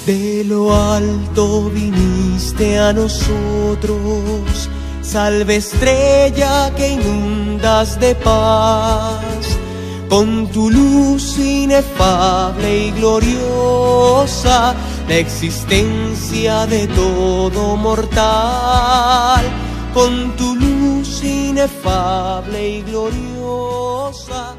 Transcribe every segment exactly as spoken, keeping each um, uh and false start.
De lo alto viniste a nosotros, salve estrella que inundas de paz, con tu luz inefable y gloriosa, la existencia de todo mortal, con tu luz inefable y gloriosa.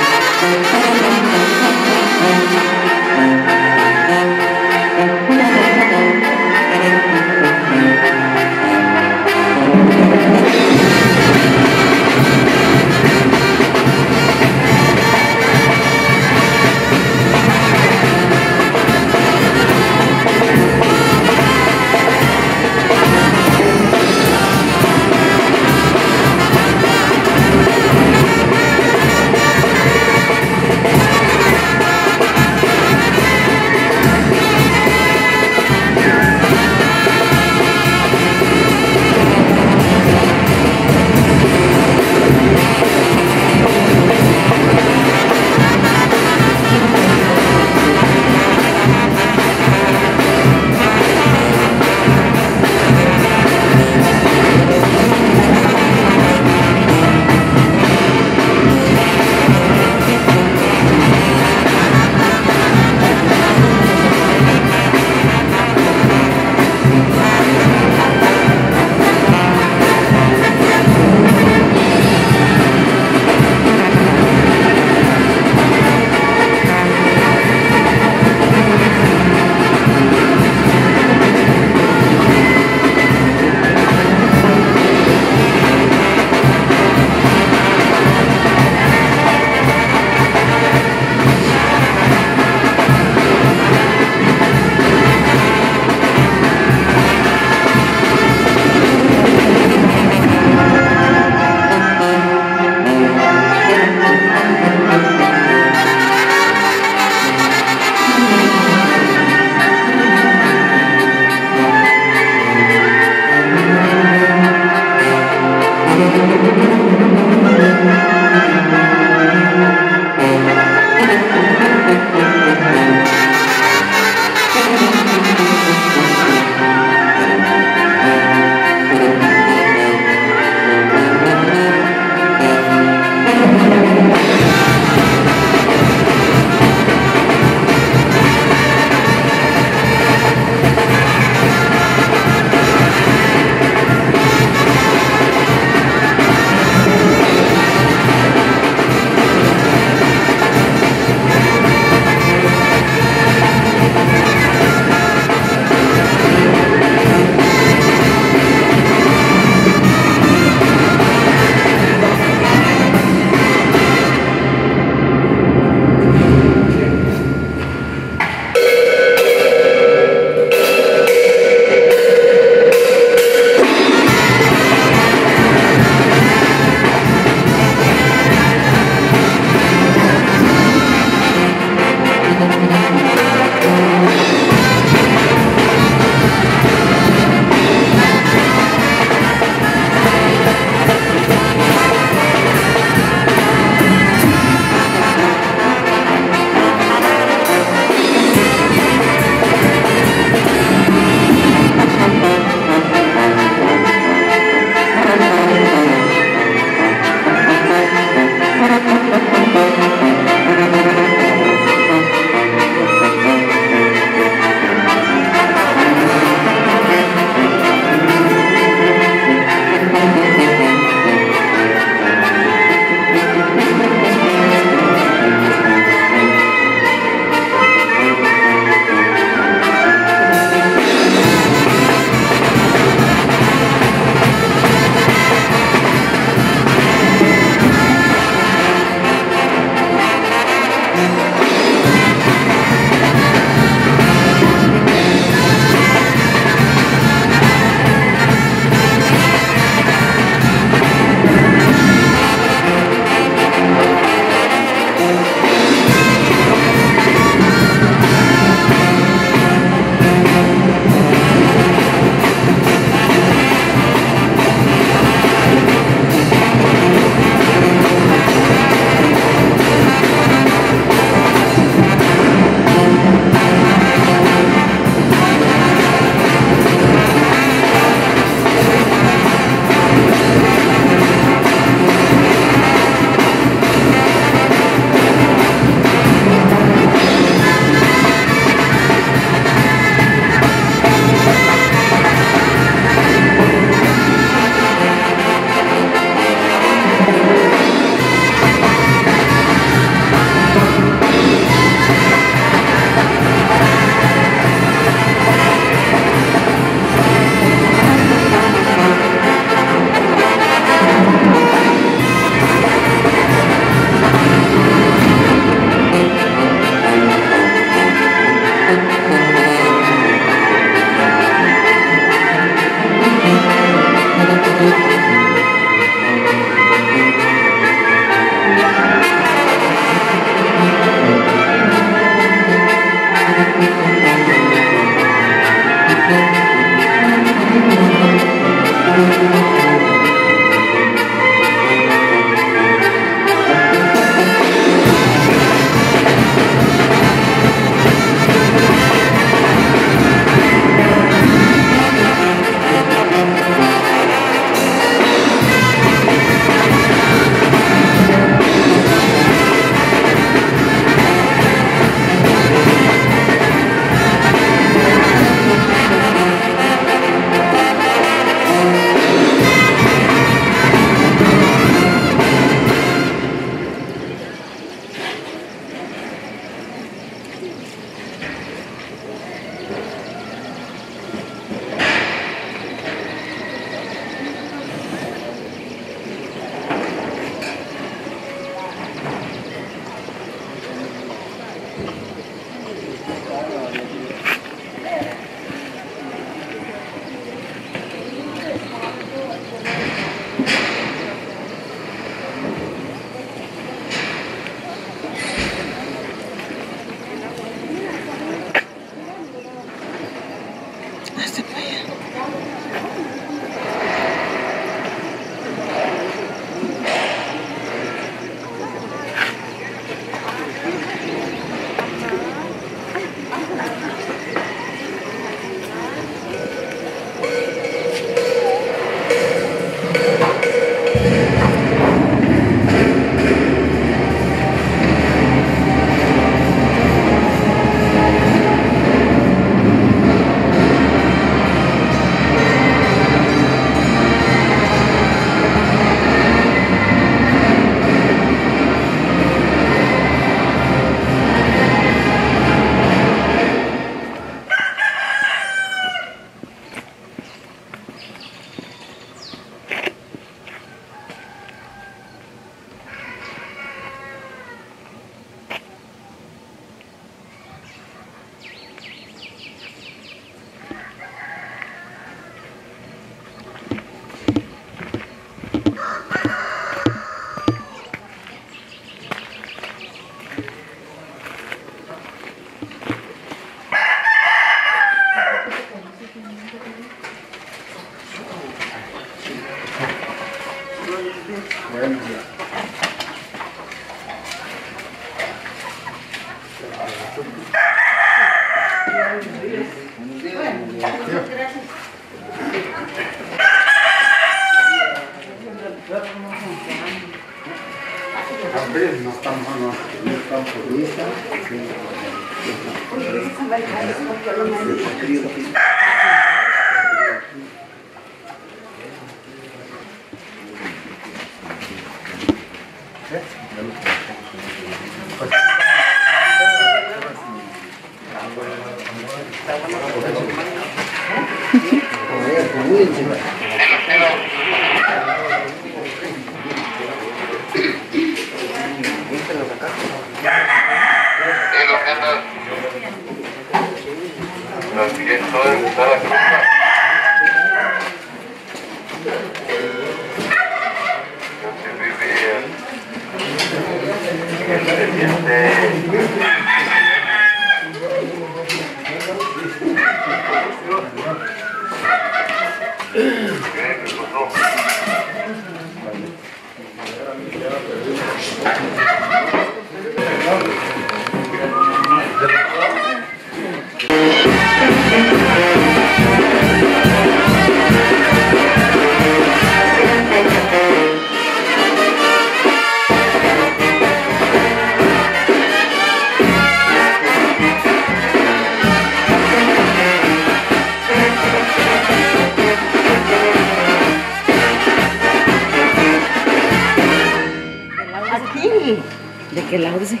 ¿De qué lado sí?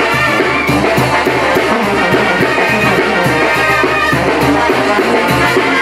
Bye.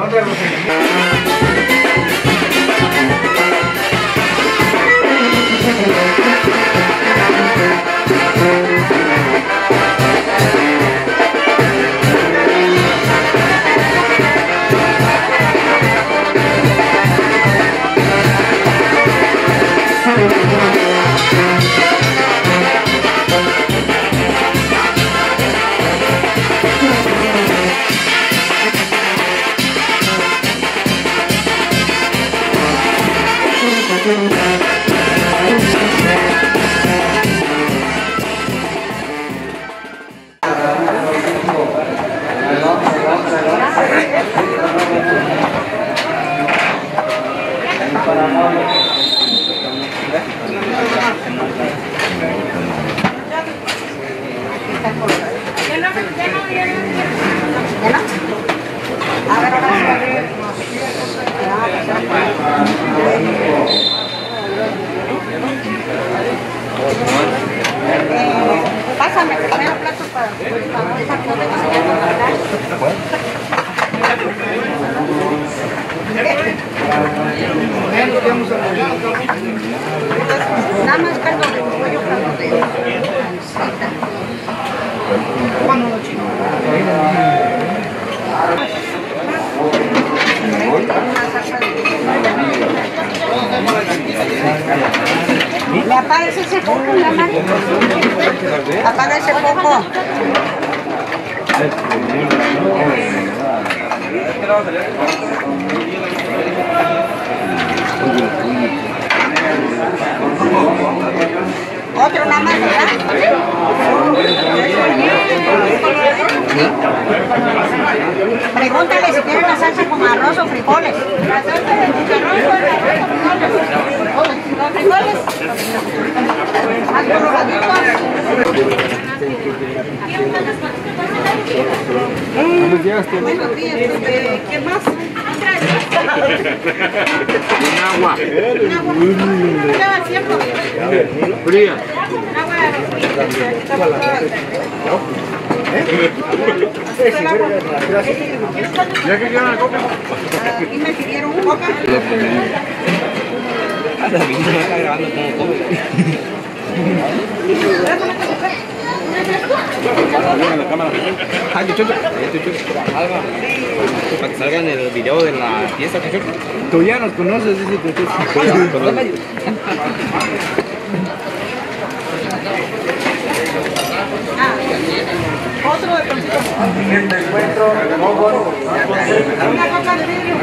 Pásame primero platos para esa nada más caldo de pollo, caldo de pancita. ¿Me aparece ese poco, mi mamá? Apaga ese poco. Otro nada más, ¿verdad? Pregúntale si quieren la salsa con arroz o frijoles. La salsa de chicharrón con arroz o frijoles. ¿Los frijoles? ¿Más coloraditos? Buenos días, ¿qué más? Un agua. Un agua. ¿Qué va haciendo? Fría. Agua. ¿Ya que quieran la coca? Aquí me pidieron un coca. La vida no está grabando como come. La cámara. Ah, chucho. Salga. Para que salga en el video de la fiesta, chucho. Tú ya nos conoces, dice tu chucho. Otro de poncito. Una coca de vidrio.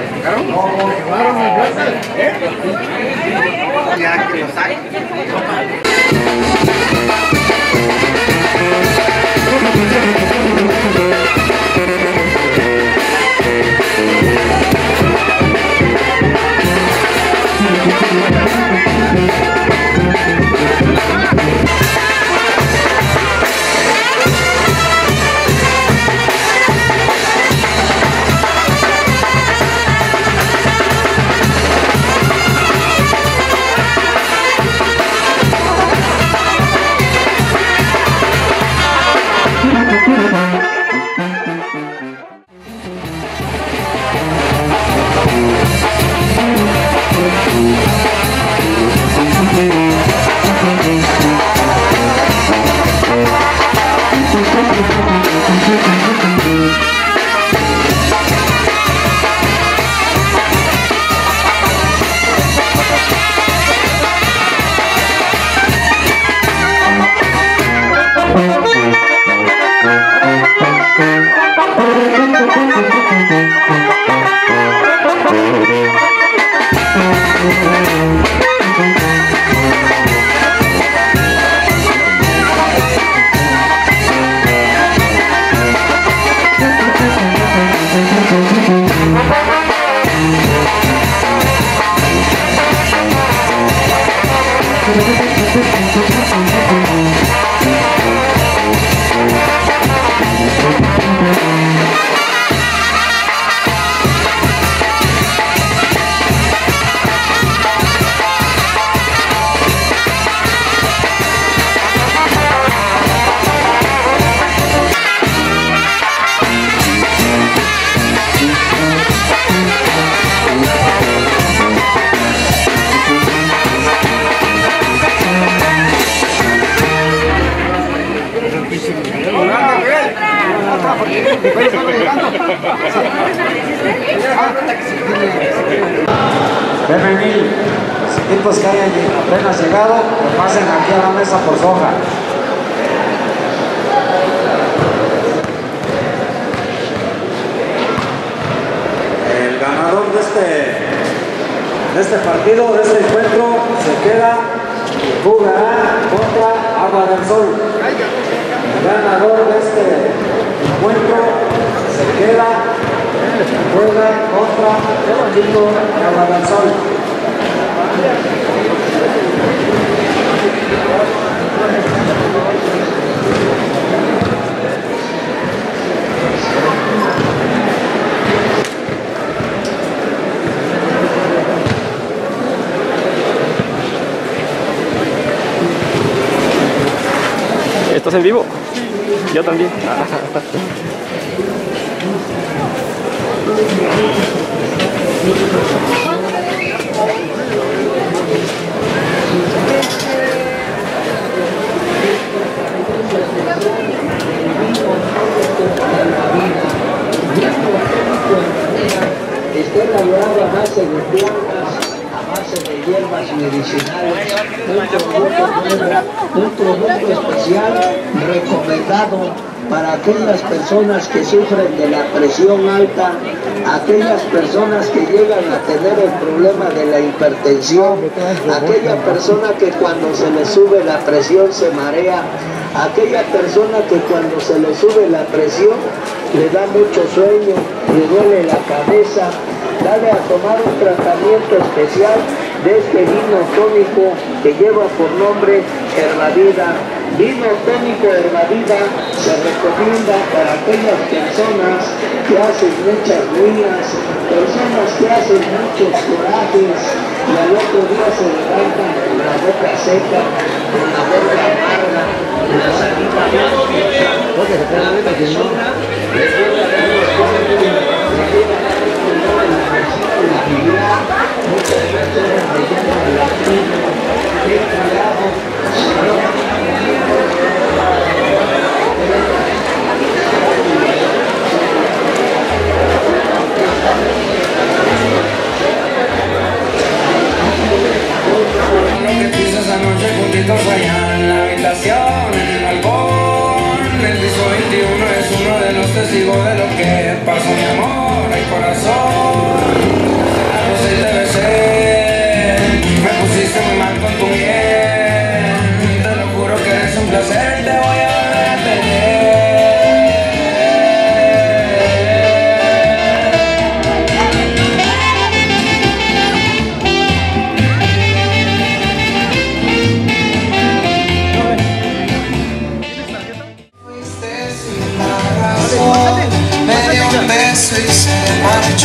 Ya que lo saque. Femenil, los equipos que hayan apenas llegado, que pasen aquí a la mesa por su hoja. El ganador de este, de este partido, de este encuentro, se queda y jugará contra Agua del Sol. El ganador de este encuentro se queda y juega contra el equipo de Agua del Sol. ¿Estás en vivo? Yo también. Está elaborado a base de plantas, a base de hierbas medicinales, un producto nuevo, un producto especial recomendado para aquellas personas que sufren de la presión alta, aquellas personas que llegan a tener el problema de la hipertensión, aquella persona que cuando se le sube la presión se marea, aquella persona que cuando se le sube la presión le da mucho sueño, le duele la cabeza. Dale a tomar un tratamiento especial de este vino tónico que lleva por nombre Herbavida. Vino tónico Herbavida se recomienda para aquellas personas que hacen muchas ruinas, personas que hacen muchos corajes y al otro día se levantan con la boca seca, con la boca amarga, con la saliva blanca. La persona le lleva a muchas personas me llaman la tribu, qué cuidado, lo que hizo esa noche juntitos allá en la habitación, en el balcón, el piso veintiuno es uno de los testigos de lo que pasó, mi amor, el corazón. Si te besé, me pusiste muy mal con tu miel, te lo juro que es un placer, te voy a volver a tener. Fuiste sin la razón, me dio un beso y se marchó.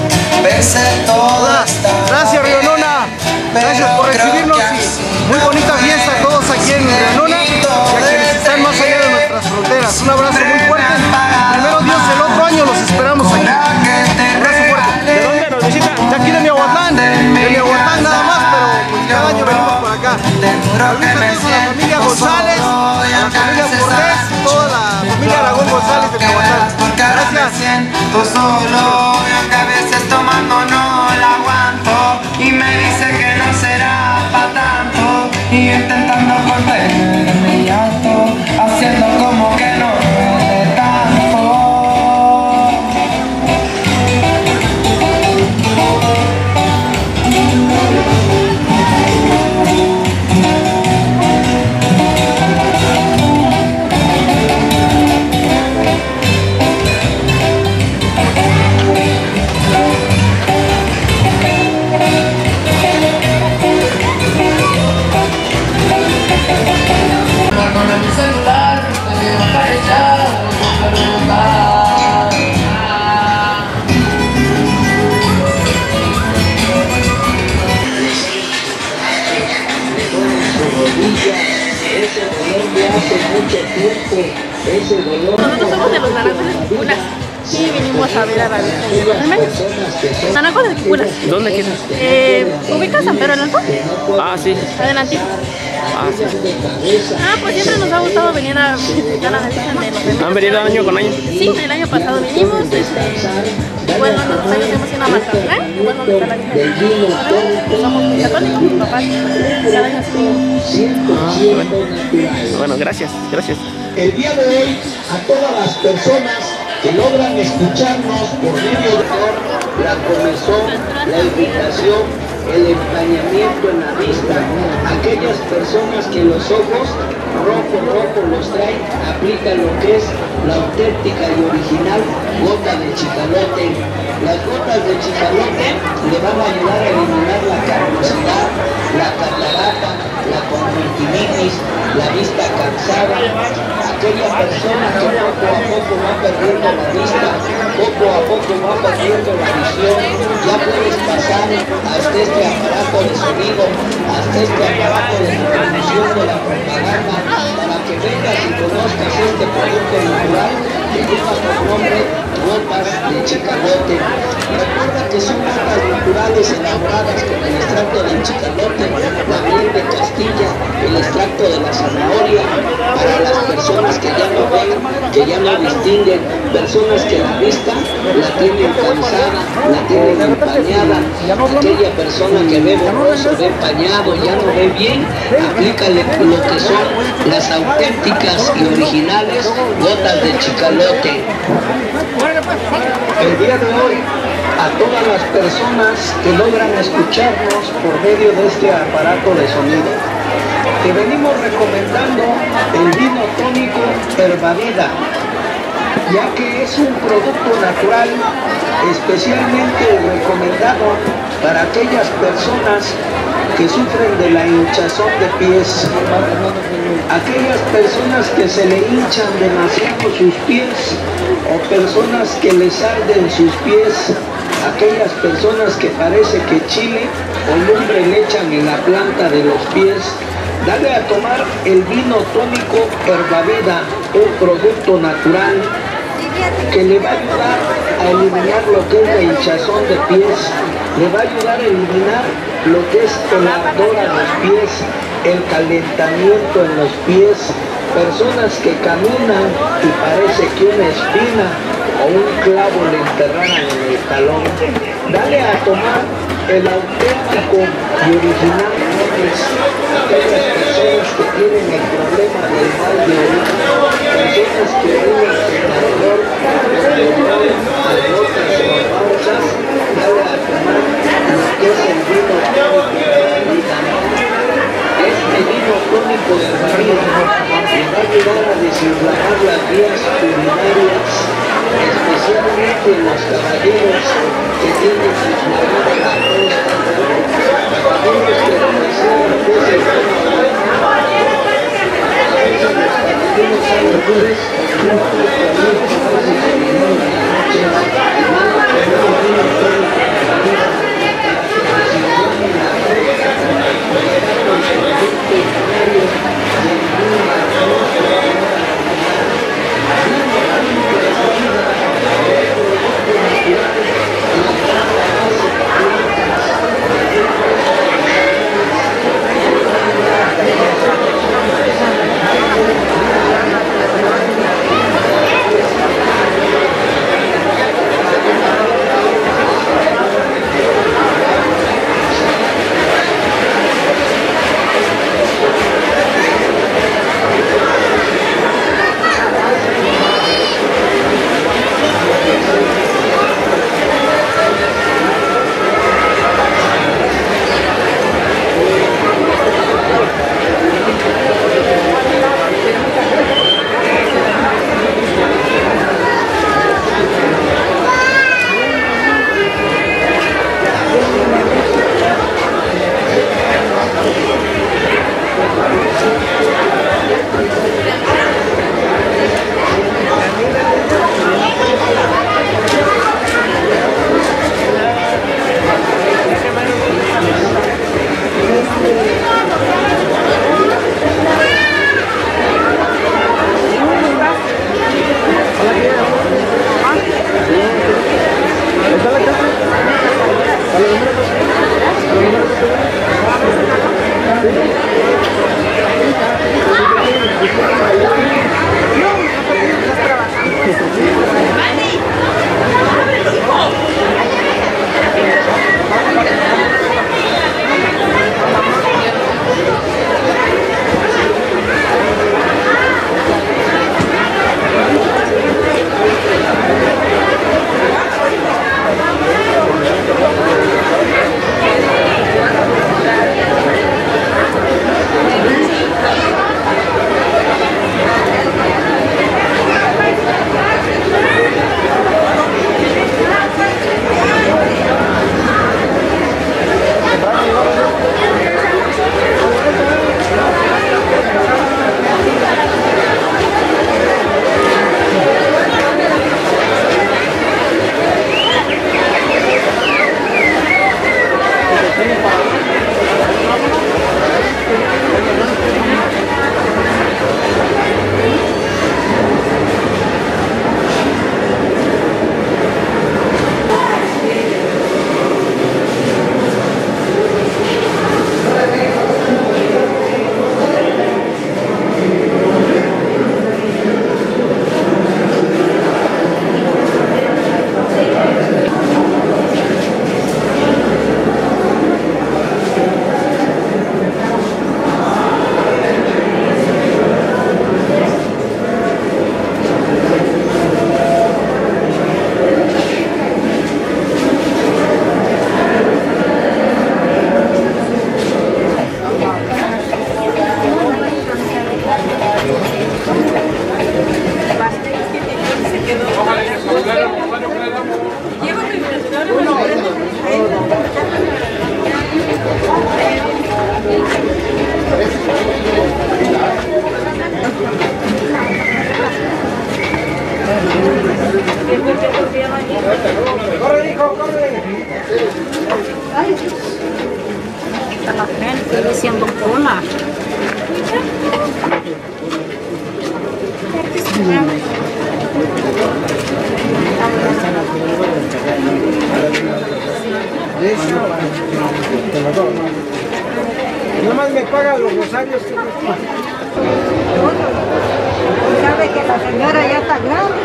Gracias, Río Nona, gracias por recibirnos y muy bonita fiesta a todos aquí en Río Nona y a quienes están más allá de nuestras fronteras. Un abrazo muy fuerte. Primero Dios, el otro año los esperamos aquí. Un abrazo fuerte. ¿De dónde nos visitan? De aquí de Miahuatlán, de Miahuatlán nada más, pero pues cada año venimos por acá. Saludos a la familia González, a la familia Cortés, toda la familia Aragón González de Miahuatlán. Gracias. Solo veo que a veces tomando no la aguanto y me dice que no será pa' tanto y yo intentando contener mi llanto, haciendo como que no duele tanto. Nosotros somos de los naranjos de Pulas y vinimos a ver a Rabel. Naranjo de Quipula. ¿Dónde queda? Eh, ¿Ubicas San Pedro del Alto? Ah, sí. Adelantito. Ah, sí. Ah, pues siempre nos ha gustado venir a visitar a la Virgen de los Remedios. ¿Han venido año con año? Sí, el año pasado vinimos. Este, igual nosotros años hemos ido a Mazatlán. Igual donde está la Virgen de los Remedios. Somos muy católicos, mis papás. Cada año sí. Ah, bueno. Bueno, gracias, gracias. El día de hoy, a todas las personas que logran escucharnos por medio de la comezón, la irritación, el empañamiento en la vista, aquellas personas que los ojos rojo, rojo los traen, aplican lo que es la auténtica y original gota de chicalote. Las gotas de chicalote le van a ayudar a eliminar la carnosidad, la catarata, la conjuntivitis, la vista cansada. Aquella persona que poco a poco va perdiendo la vista, poco a poco va perdiendo la visión, ya puedes pasar hasta este aparato de sonido, hasta este aparato de reproducción de la propaganda, para que vengas y conozcas este producto natural que lleva por nombre gotas de chicalote. Recuerda que son gotas naturales elaboradas con el extracto del chicalote, la miel de Castilla, el extracto de la zanahoria, para las personas que ya no ven, que ya no distinguen, personas que la vista la tienen cansada, la tienen empañada, aquella persona que ve borroso, ve empañado, ya no ve bien, aplícale lo que son las auténticas y originales gotas de chicalote. El día de hoy, a todas las personas que logran escucharnos por medio de este aparato de sonido, te venimos recomendando el vino tónico Herbavida, ya que es un producto natural especialmente recomendado para aquellas personas que sufren de la hinchazón de pies, aquellas personas que se le hinchan demasiado sus pies, o personas que les arden sus pies, aquellas personas que parece que chile o lumbre le echan en la planta de los pies. Dale a tomar el vino tónico Herbavida, un producto natural que le va a ayudar a eliminar lo que es la hinchazón de pies, le va a ayudar a eliminar lo que es el ardor a los pies, el calentamiento en los pies, personas que caminan y parece que una espina o un clavo le enterraran en el talón. Dale a tomar el auténtico y original Nobles, aquellas personas que tienen el problema del mal de orina, personas que viven con ardor, con agotas o pausas. Dale a tomar lo que es el vino tónico de la vida. Este vino tónico de la vida le va a ayudar a desinflamar las vías urinarias, especialmente en los caballeros que tienen inflamada la próstata, caballeros que no desean veces los caballeros Está la gente diciendo cola. Nomás me paga los rosarios. Sabe que la señora ya está grande.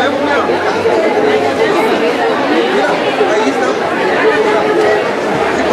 Ahí está.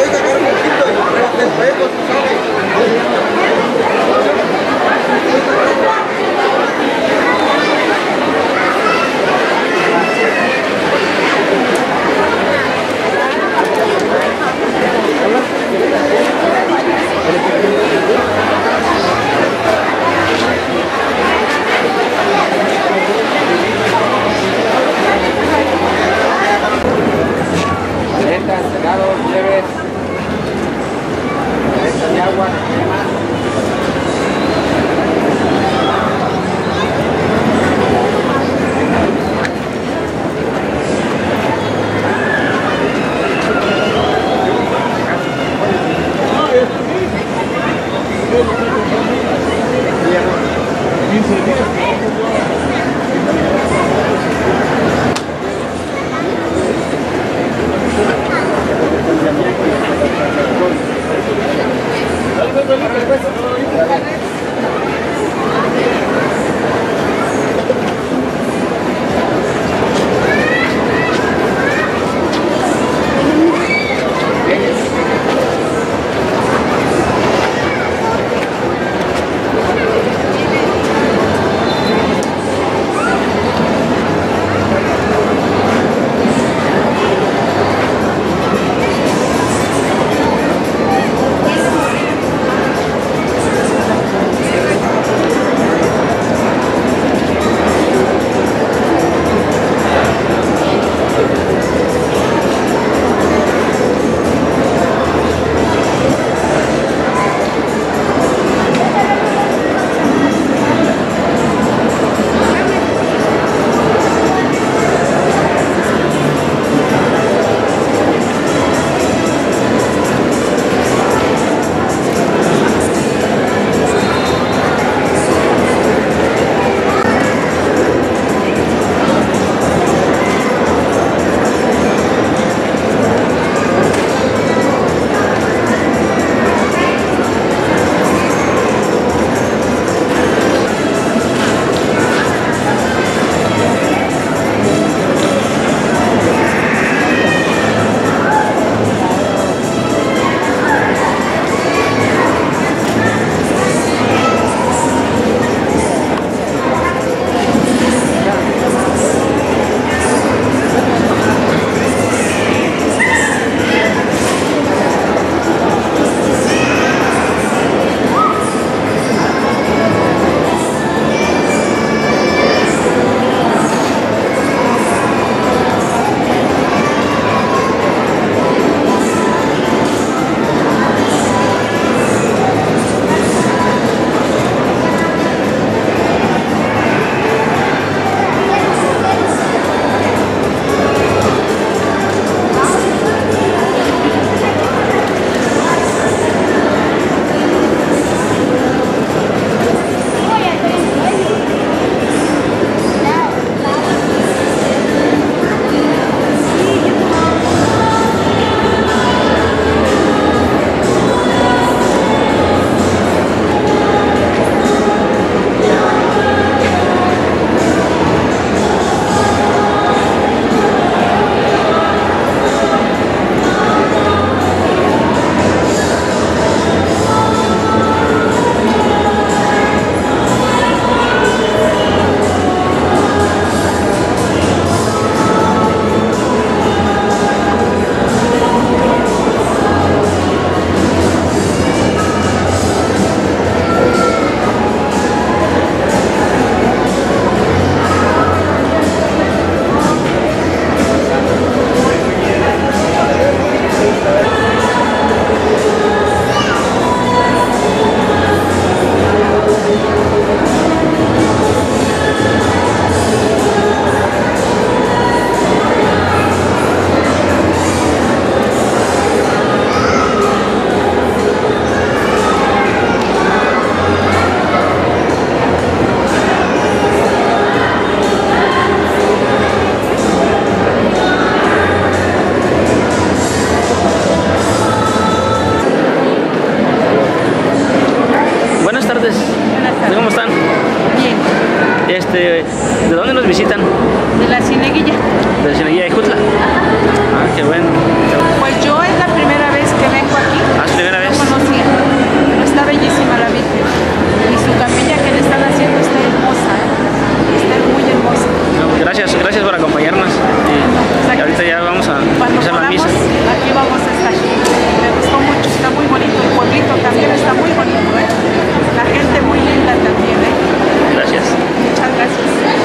visitan? De la Cieneguilla. ¿De Cieneguilla de Jutla? Ah, qué bueno. Pues yo es la primera vez que vengo aquí. ¿Ah, es primera vez? No conocía, pero está bellísima la Virgen. Y su capilla que le están haciendo está hermosa, ¿eh? Está muy hermosa. No, gracias, gracias por acompañarnos. Y, y ahorita ya vamos a Cuando hacer la podamos, misa. aquí vamos a estar. Me gustó mucho, está muy bonito. El pueblito también está muy bonito, ¿eh? La gente muy linda también, ¿eh? Gracias. Muchas gracias.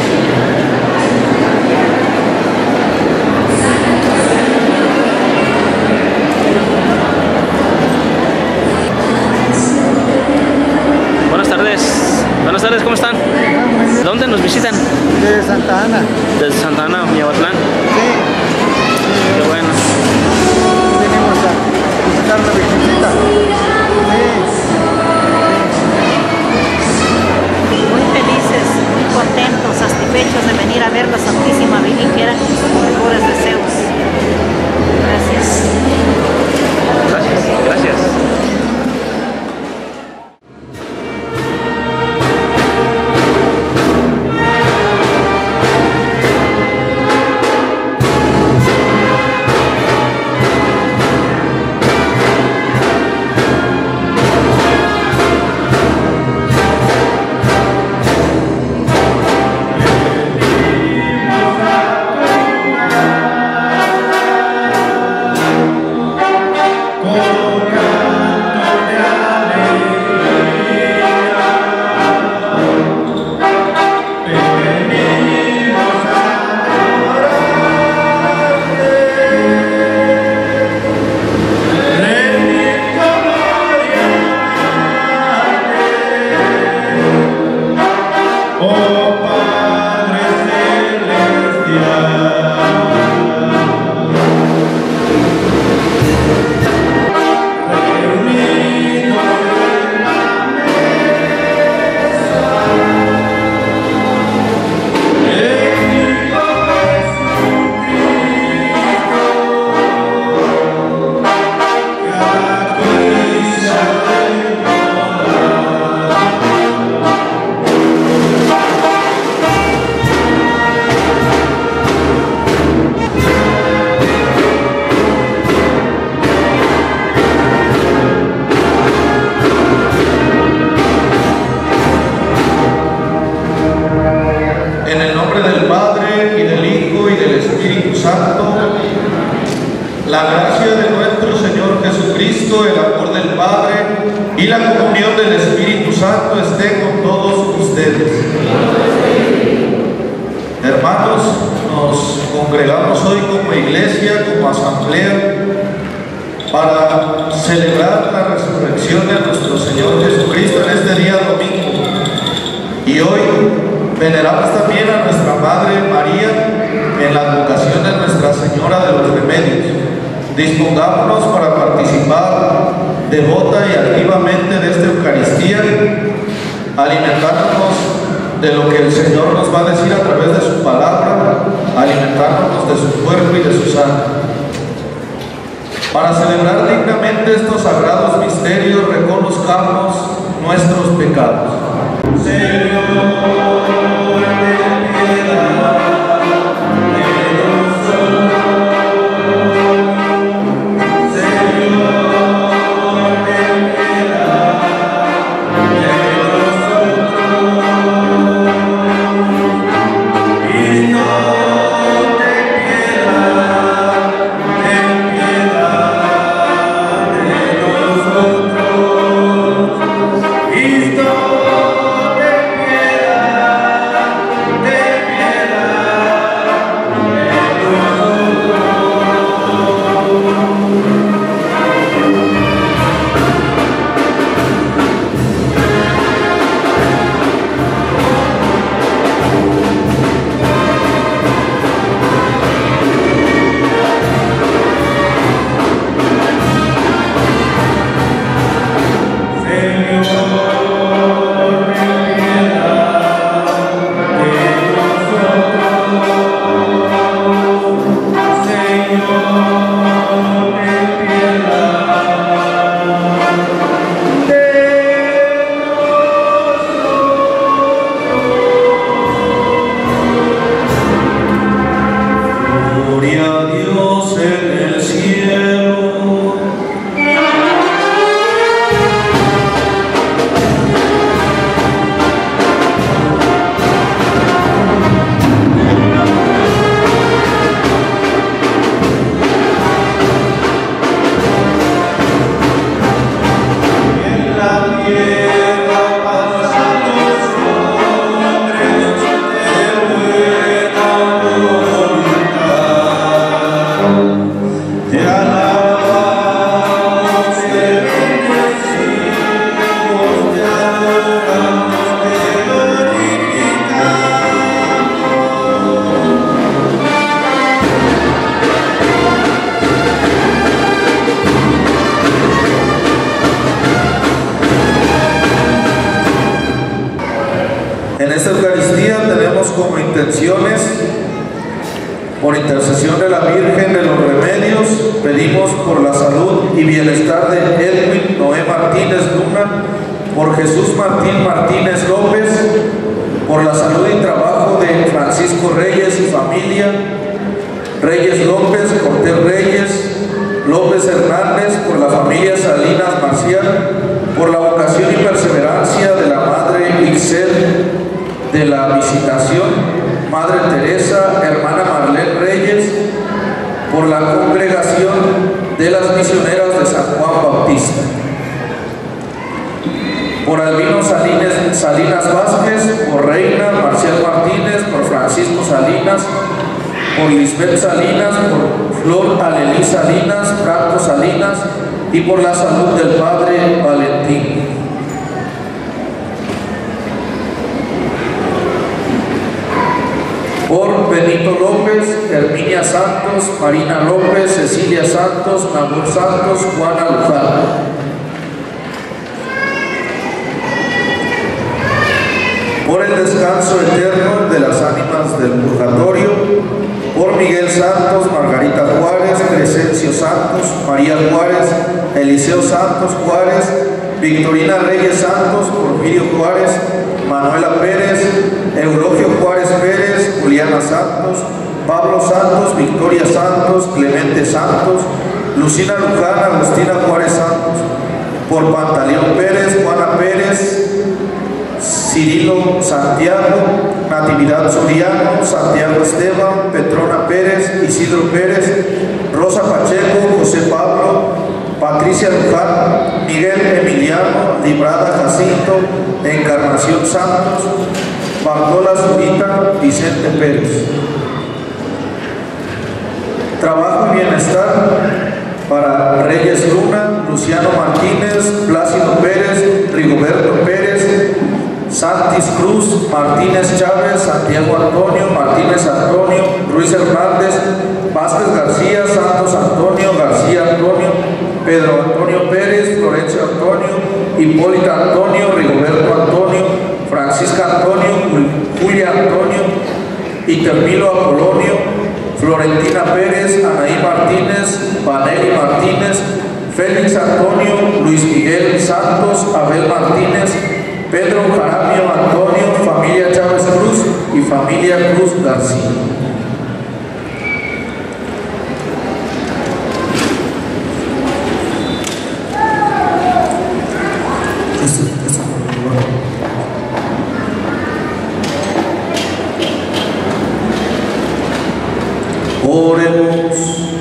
Buenas tardes. Buenas tardes, ¿cómo están? ¿Dónde nos visitan? De Santa Ana. Desde Santa Ana, Miahuatlán. Sí. Qué bueno. Venimos a visitar la Virgencita. Muy felices, muy contentos, satisfechos de venir a ver la Santísima Virgen, que eran sus mejores deseos. Gracias. Gracias, gracias. La gracia de nuestro Señor Jesucristo, el amor del Padre y la comunión del Espíritu Santo esté con todos ustedes. Hermanos, nos congregamos hoy como iglesia, como asamblea, para celebrar la resurrección de nuestro Señor Jesucristo en este día domingo. Y hoy veneramos también a nuestra Madre María en la advocación de Nuestra Señora de los Remedios. Dispongámonos para participar devota y activamente de esta Eucaristía, alimentándonos de lo que el Señor nos va a decir a través de su palabra, alimentándonos de su cuerpo y de su sangre. Para celebrar dignamente estos sagrados misterios, reconozcamos nuestros pecados. Señor, ten piedad. Cristo, ten piedad. esta Eucaristía tenemos como intenciones, por intercesión de la Virgen de los Remedios, pedimos por la salud y bienestar de Edwin Noé Martínez Luna, por Jesús Martín Martínez López, por la salud y trabajo de Francisco Reyes y familia, Reyes López, Cortés Reyes, López Hernández, por la familia Salinas Marcial, por la vocación y perseverancia de la Madre Ixel de la Visitación, Madre Teresa, hermana Marlene Reyes, por la congregación de las misioneras de San Juan Bautista, por Albino Salinas, Salinas Vázquez, por Reina Marcial Martínez, por Francisco Salinas, por Lisbeth Salinas, por Flor Alelí Salinas, Franco Salinas y por la salud del Padre Valentín. Por Benito López, Herminia Santos, Marina López, Cecilia Santos, Nabor Santos, Juana Luján. Por el descanso eterno de las ánimas del purgatorio, por Miguel Santos, Margarita Juárez, Crescencio Santos, María Juárez, Eliseo Santos Juárez, Victorina Reyes Santos, Porfirio Juárez, Manuela Pérez, Eulogio Juárez Pérez, Juliana Santos, Pablo Santos, Victoria Santos, Clemente Santos, Lucina Luján, Agustina Juárez Santos, por Pantaleón Pérez, Juana Pérez, Cirilo Santiago, Natividad Soriano, Santiago Esteban, Petrona Pérez, Isidro Pérez, Rosa Pacheco, José Pablo, Patricia Luján, Miguel Emiliano, Librada Jacinto, Encarnación Santos, Bartola Zurita, Vicente Pérez. Trabajo y bienestar para Reyes Luna, Luciano Martínez, Plácido Pérez, Rigoberto Pérez, Santis Cruz, Martínez Chávez, Santiago Antonio, Martínez Antonio, Ruiz Hernández, Vázquez García, Santos Antonio, García Antonio, Pedro Antonio Pérez, Florencio Antonio, Hipólita Antonio, Rigoberto Antonio, Francisca Antonio, Julia Antonio, Itermilo Apolonio, Florentina Pérez, Anaí Martínez, Vanelli Martínez, Félix Antonio, Luis Miguel Santos, Abel Martínez, Pedro Jaramio Antonio, familia Chávez Cruz y familia Cruz García. Oremos.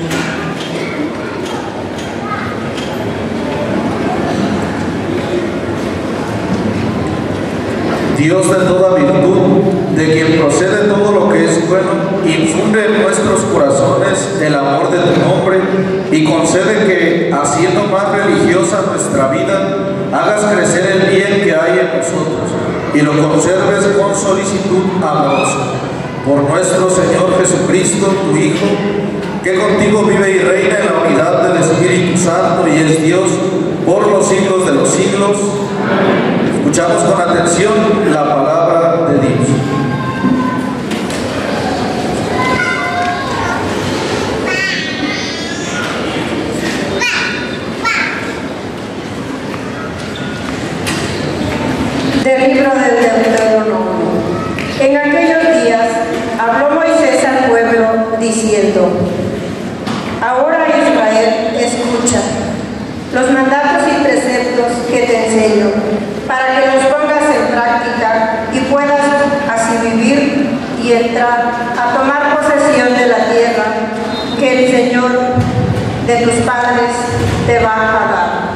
Dios de toda virtud, de quien procede todo lo que es bueno, infunde en nuestros corazones el amor de tu nombre y concede que, haciendo más religiosa nuestra vida, hagas crecer el bien que hay en nosotros y lo conserves con solicitud amorosa. Por nuestro Señor Jesucristo, tu Hijo, que contigo vive y reina en la unidad del Espíritu Santo y es Dios por los siglos de los siglos. Escuchamos con atención la palabra de Dios. Del libro del Deuteronomio. En aquellos días habló Moisés al pueblo diciendo: Ahora Israel, escucha los mandatos y preceptos que te enseño, para que los pongas en práctica y puedas así vivir y entrar a tomar posesión de la tierra que el Señor de tus padres te va a dar.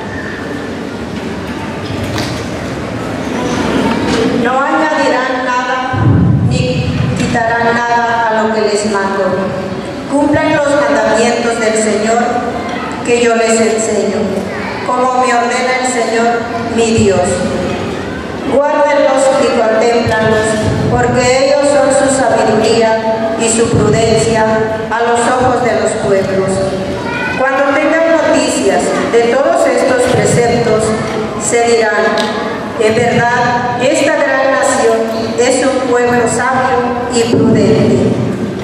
No añadirán nada ni quitarán nada a lo que les mando. Cumplan los mandamientos del Señor que yo les enseño, como me ordena el Señor mi Dios. Guárdenlos y contémplanlos, porque ellos son su sabiduría y su prudencia a los ojos de los pueblos. Cuando tengan noticias de todos estos preceptos, se dirán: en verdad, esta gran nación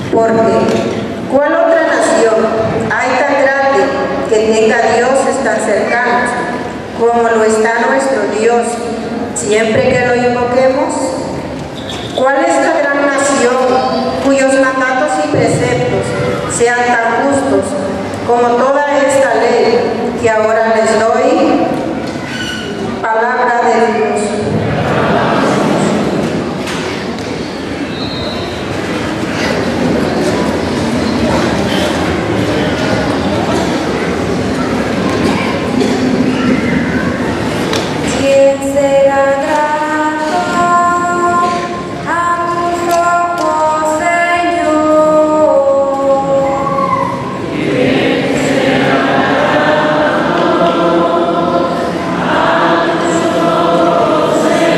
Porque, ¿cuál otra nación hay tan grande que tenga dioses tan cercanos como lo está nuestro Dios, siempre que lo invoquemos? ¿Cuál es la gran nación cuyos mandatos y preceptos sean tan justos como toda esta ley que ahora les doy? Palabra de Dios. ¿Quién será grato a tus ojos, Señor? ¿Quién será grato a tus ojos,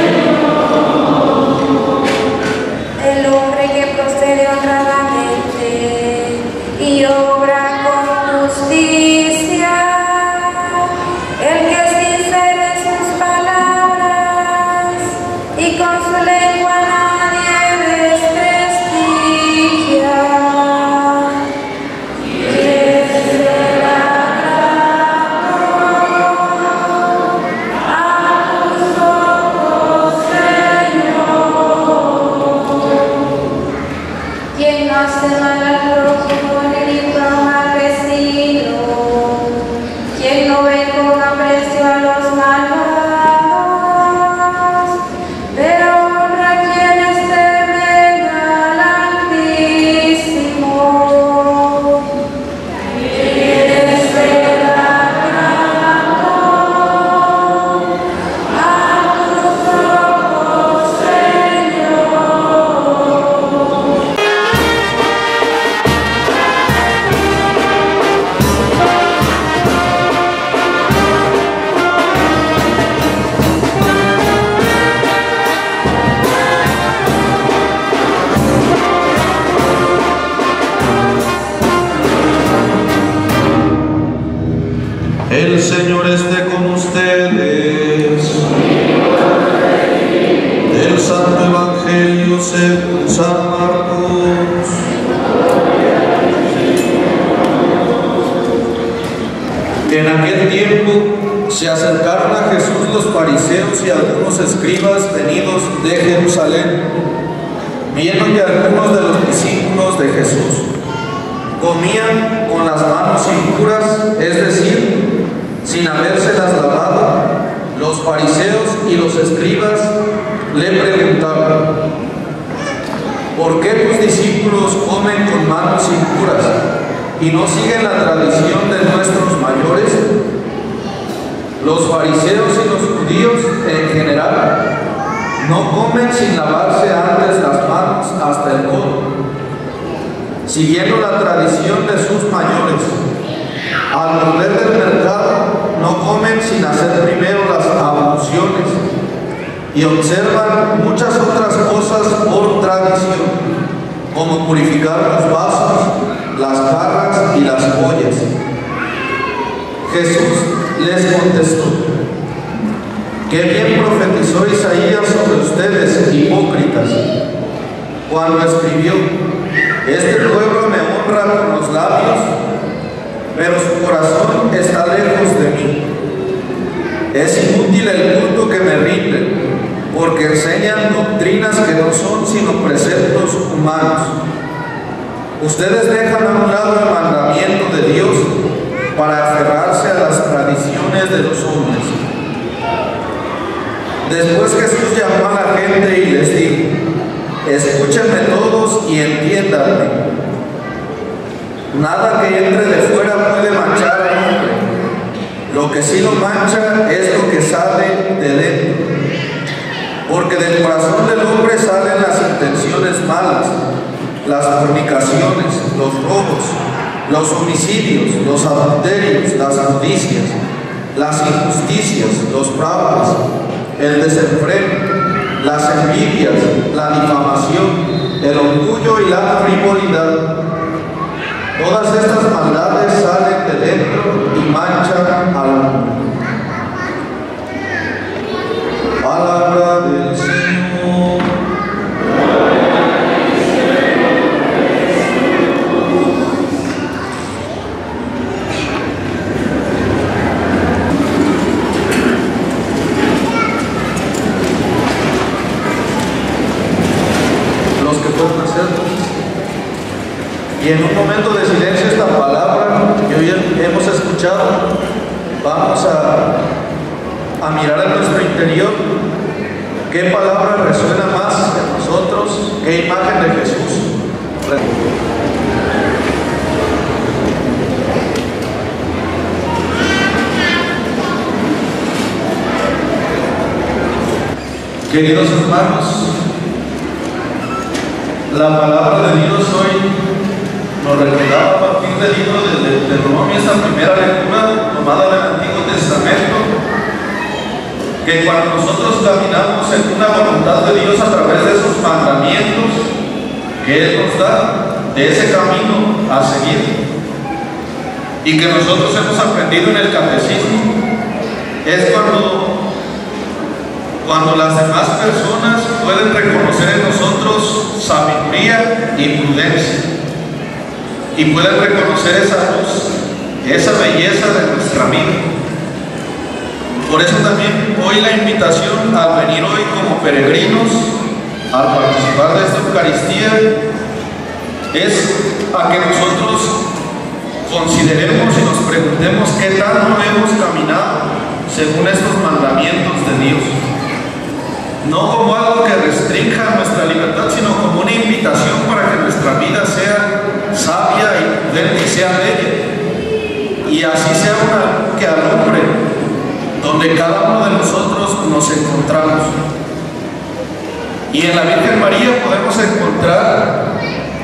Señor? El hombre que procede honradamente y obra con justicia, el que es sincero en sus palabras y con su lengua nadie desprestigia. ¿Quién será grato a tus ojos, Señor? ¿Quién no hace mal al prójimo ni difama al vecino? ¿Quién no ve con aprecio a los malvados, pero honra a quienes temen al Altísimo? ¿Quién será grato a tus ojos, Señor? El Señor esté con ustedes. El Santo Evangelio según San Marcos. En aquel tiempo se acercaron a Jesús los fariseos y algunos escribas venidos de Jerusalén, viendo que algunos de los discípulos de Jesús comían con las manos impuras, es decir, sin habérselas lavado. Los fariseos y los escribas le preguntaban: ¿por qué tus discípulos comen con manos impuras y no siguen la tradición de nuestros mayores? Los fariseos y los judíos en general no comen sin lavarse antes las manos hasta el codo, siguiendo la tradición de sus mayores. Al volver del mercado no comen sin hacer primero las abluciones y observan muchas otras cosas por tradición, como purificar los vasos, las jarras y las ollas. Jesús les contestó: qué bien profetizó Isaías sobre ustedes, hipócritas, cuando escribió: este pueblo me honra con los labios, pero su corazón está lejos de mí. Es inútil el culto que me rinden, porque enseñan doctrinas que no son sino preceptos humanos. Ustedes dejan a un lado el mandamiento de Dios para aferrarse a las tradiciones de los hombres. Después Jesús llamó a la gente y les dijo: escúchenme todos y entiéndanme. Nada que entre de fuera puede manchar al hombre. Lo que sí lo mancha es lo que sale de dentro. Porque del corazón del hombre salen las intenciones malas, las fornicaciones, los robos, los homicidios, los adulterios, las codicias, las injusticias, los fraudes, el desenfreno, las envidias, la difamación, el orgullo y la frivolidad. Todas estas maldades salen de dentro y manchan al hombre. Palabra del Señor. en un momento de silencio esta palabra que hoy hemos escuchado, vamos a, a mirar en nuestro interior qué palabra resuena más en nosotros, qué imagen de Jesús. Queridos hermanos, la palabra de Dios hoy nos recordaba a partir del libro de Deuteronomio, esta primera lectura tomada del Antiguo Testamento, que cuando nosotros caminamos en una voluntad de Dios a través de sus mandamientos que Él nos da, de ese camino a seguir, y que nosotros hemos aprendido en el catecismo, es cuando Cuando las demás personas pueden reconocer en nosotros sabiduría y prudencia, y pueden reconocer esa luz, esa belleza de nuestra vida. Por eso también hoy la invitación al venir hoy como peregrinos, al participar de esta Eucaristía, es a que nosotros consideremos y nos preguntemos qué tanto hemos caminado según estos mandamientos de Dios. No como algo que restrinja nuestra libertad, sino como una invitación para que nuestra vida sea sabia y prudente y sea bella, y así sea una que alumbre donde cada uno de nosotros nos encontramos. Y en la Virgen María podemos encontrar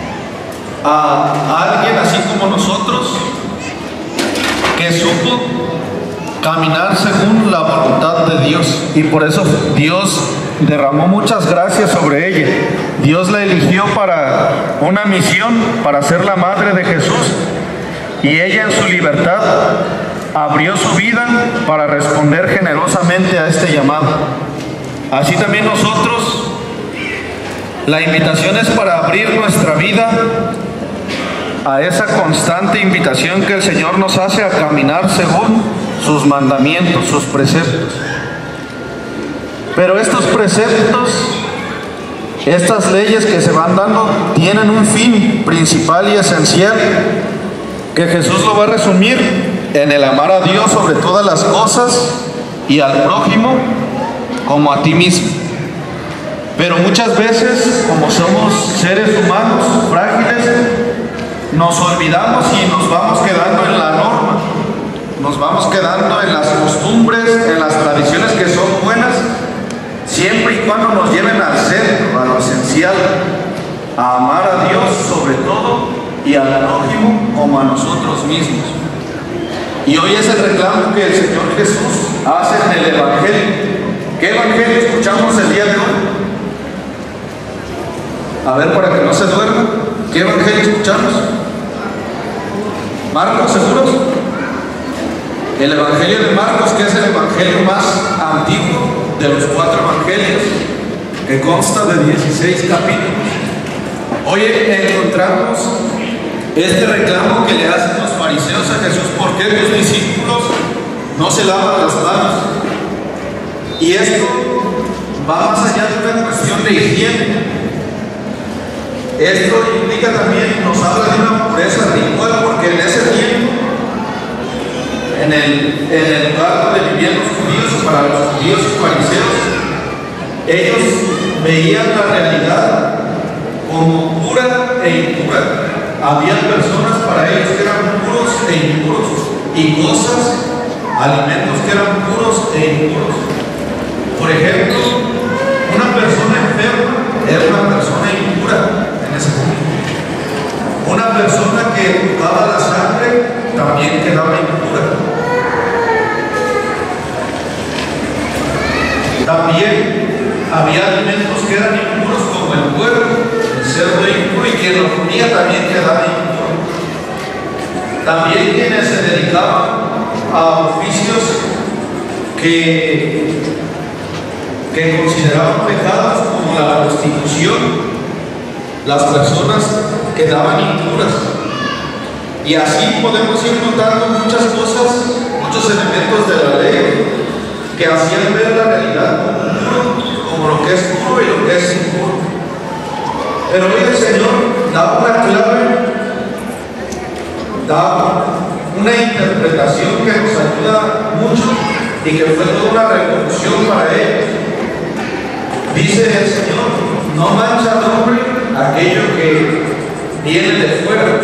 a alguien así como nosotros, que supo caminar según la voluntad de Dios, y por eso Dios derramó muchas gracias sobre ella. Dios la eligió para una misión, para ser la madre de Jesús, y ella en su libertad abrió su vida para responder generosamente a este llamado. Así también nosotros, la invitación es para abrir nuestra vida a esa constante invitación que el Señor nos hace a caminar según sus mandamientos, sus preceptos. Pero estos preceptos, estas leyes que se van dando, tienen un fin principal y esencial, que Jesús lo va a resumir en el amar a Dios sobre todas las cosas y al prójimo como a ti mismo. Pero muchas veces, como somos seres humanos frágiles, nos olvidamos y nos vamos quedando en la norma, nos vamos quedando en las costumbres, en las tradiciones que son buenas, siempre y cuando nos lleven al centro, a lo esencial, a amar a Dios sobre todo y al prójimo como a nosotros mismos. Y hoy es el reclamo que el Señor Jesús hace en el Evangelio. ¿Qué Evangelio escuchamos el día de hoy? A ver, para que no se duerma, ¿qué Evangelio escuchamos? ¿Marcos, seguros? El Evangelio de Marcos, que es el Evangelio más antiguo de los cuatro Evangelios, que consta de dieciséis capítulos. Hoy encontramos este reclamo que le hacen los fariseos a Jesús: ¿por qué tus discípulos no se lavan las manos? Y esto va más allá de una cuestión de higiene. Esto implica también, nos habla de una pureza ritual, porque en ese tiempo, en el, en el lugar donde vivían los judíos, para los judíos y fariseos, ellos veían la realidad como pura e impura. Había personas para ellos que eran puros e impuros, y cosas, alimentos que eran puros e impuros. Por ejemplo, una persona enferma era una persona impura en ese momento. Una persona que tocaba la sangre también quedaba impura. También había alimentos que eran impuros, como el puerco, el cerdo impuro, y quien lo comía también quedaba impuro. También quienes se dedicaban a oficios que, que consideraban pecados, como la prostitución, las personas quedaban impuras. Y así podemos ir notando muchas cosas, muchos elementos de la ley que hacían ver la realidad como puro, como lo que es puro y lo que es impuro. Pero hoy el Señor da una clave da una interpretación que nos ayuda mucho y que fue toda una revolución para ellos. Dice el Señor: no mancha al hombre aquello que viene de fuera.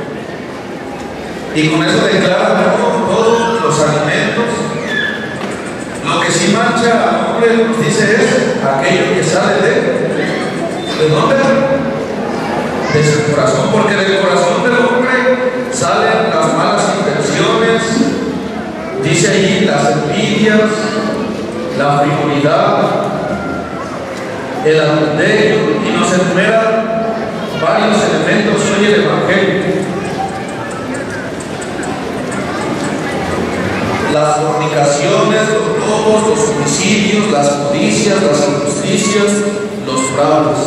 Y con eso declara todo, todos los alimentos. Lo que sí mancha al hombre, nos dice, es aquello que sale de ¿de dónde? De su corazón, porque del corazón del hombre salen las malas intenciones, dice allí las envidias, la frivolidad, el adulterio, y nos enumeran varios elementos hoy el Evangelio. Las fornicaciones, los robos, los homicidios, las codicias, las injusticias, los fraudes.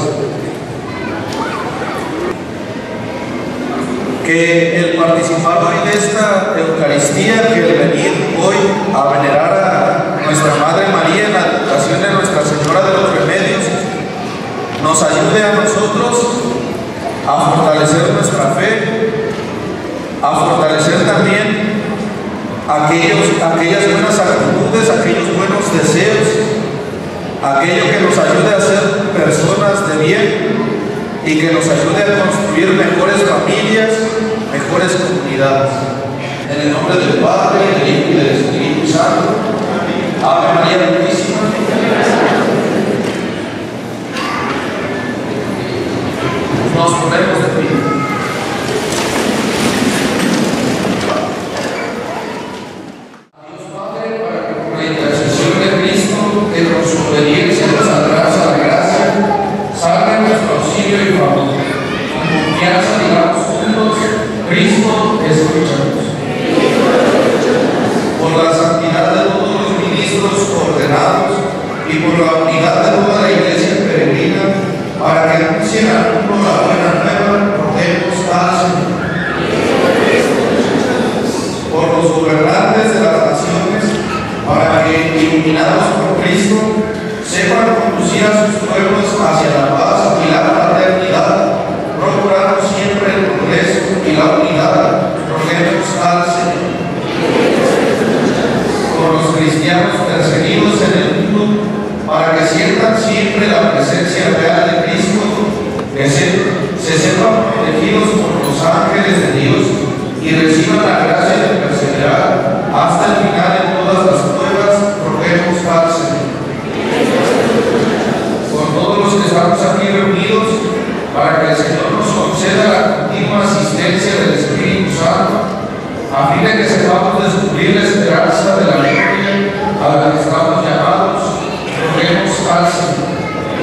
Que el participar hoy de esta Eucaristía, que el venir hoy a venerar a nuestra Madre María en la advocación de Nuestra Señora de los Remedios, nos ayude a nosotros a fortalecer nuestra fe, a fortalecer también aquellos, aquellas buenas actitudes, aquellos buenos deseos, aquello que nos ayude a ser personas de bien y que nos ayude a construir mejores familias, mejores comunidades. En el nombre del Padre, del Hijo y del Espíritu Santo. Ave María Purísima. Nos ponemos de pie. Dios Padre, para que por la intercesión de Cristo, que con su obediencia nos alcanza la gracia, salga en nuestro auxilio y favor. Con confianza digamos juntos: Cristo, escúchanos. Por la santidad de todos los ministros ordenados y por la unidad de toda la Iglesia peregrina, para que anuncien al mundo la buena nueva, roguemos al Señor. Por los gobernantes de las naciones, para que, iluminados por Cristo, sepan conducir a sus pueblos hacia la paz y la fraternidad, procurando siempre el progreso y la unidad, roguemos al Señor. Por los cristianos perseguidos en el mundo, para que sientan siempre la presencia real de Cristo, que se, se sepan protegidos por los ángeles de Dios y reciban la gracia de perseverar hasta el final en todas las pruebas, roguemos al Señor. Por todos los que estamos aquí reunidos, para que el Señor nos conceda la continua asistencia del Espíritu Santo, a fin de que sepamos descubrir la esperanza de la gloria a la que estamos llamados, roguemos al Señor.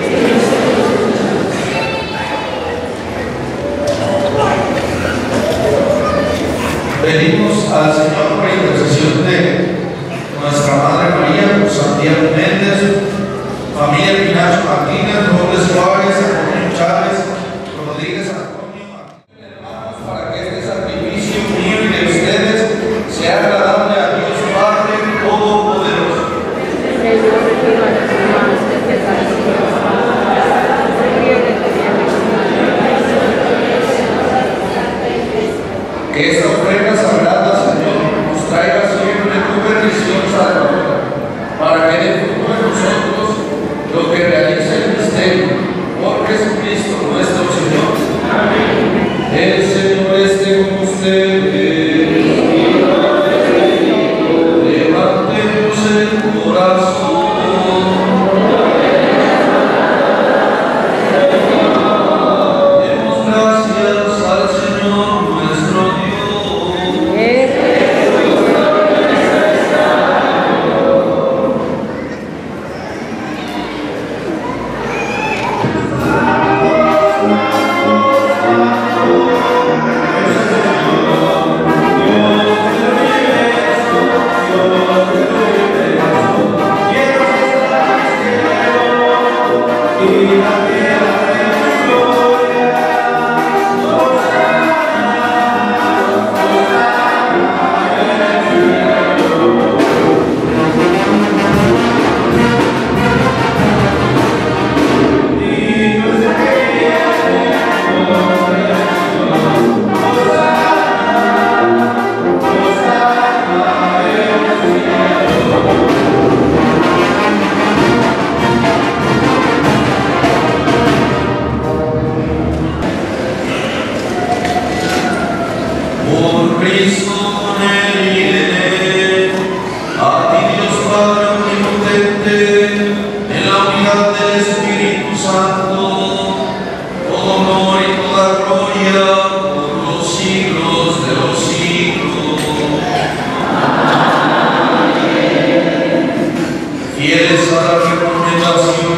Pedimos al Señor por intercesión de nuestra Madre María, por Santiago Méndez, familia Pinacho Martínez, Robles Juárez, Antonio Chávez, Rodríguez Antonio, hermanos, para que este sacrificio mío y de ustedes sea agradable a Dios Padre Todopoderoso. Que esta ofrenda sagrada, Señor, nos traiga siempre tu bendición salvadora, para que de fruto en nosotros lo que realiza el misterio, porque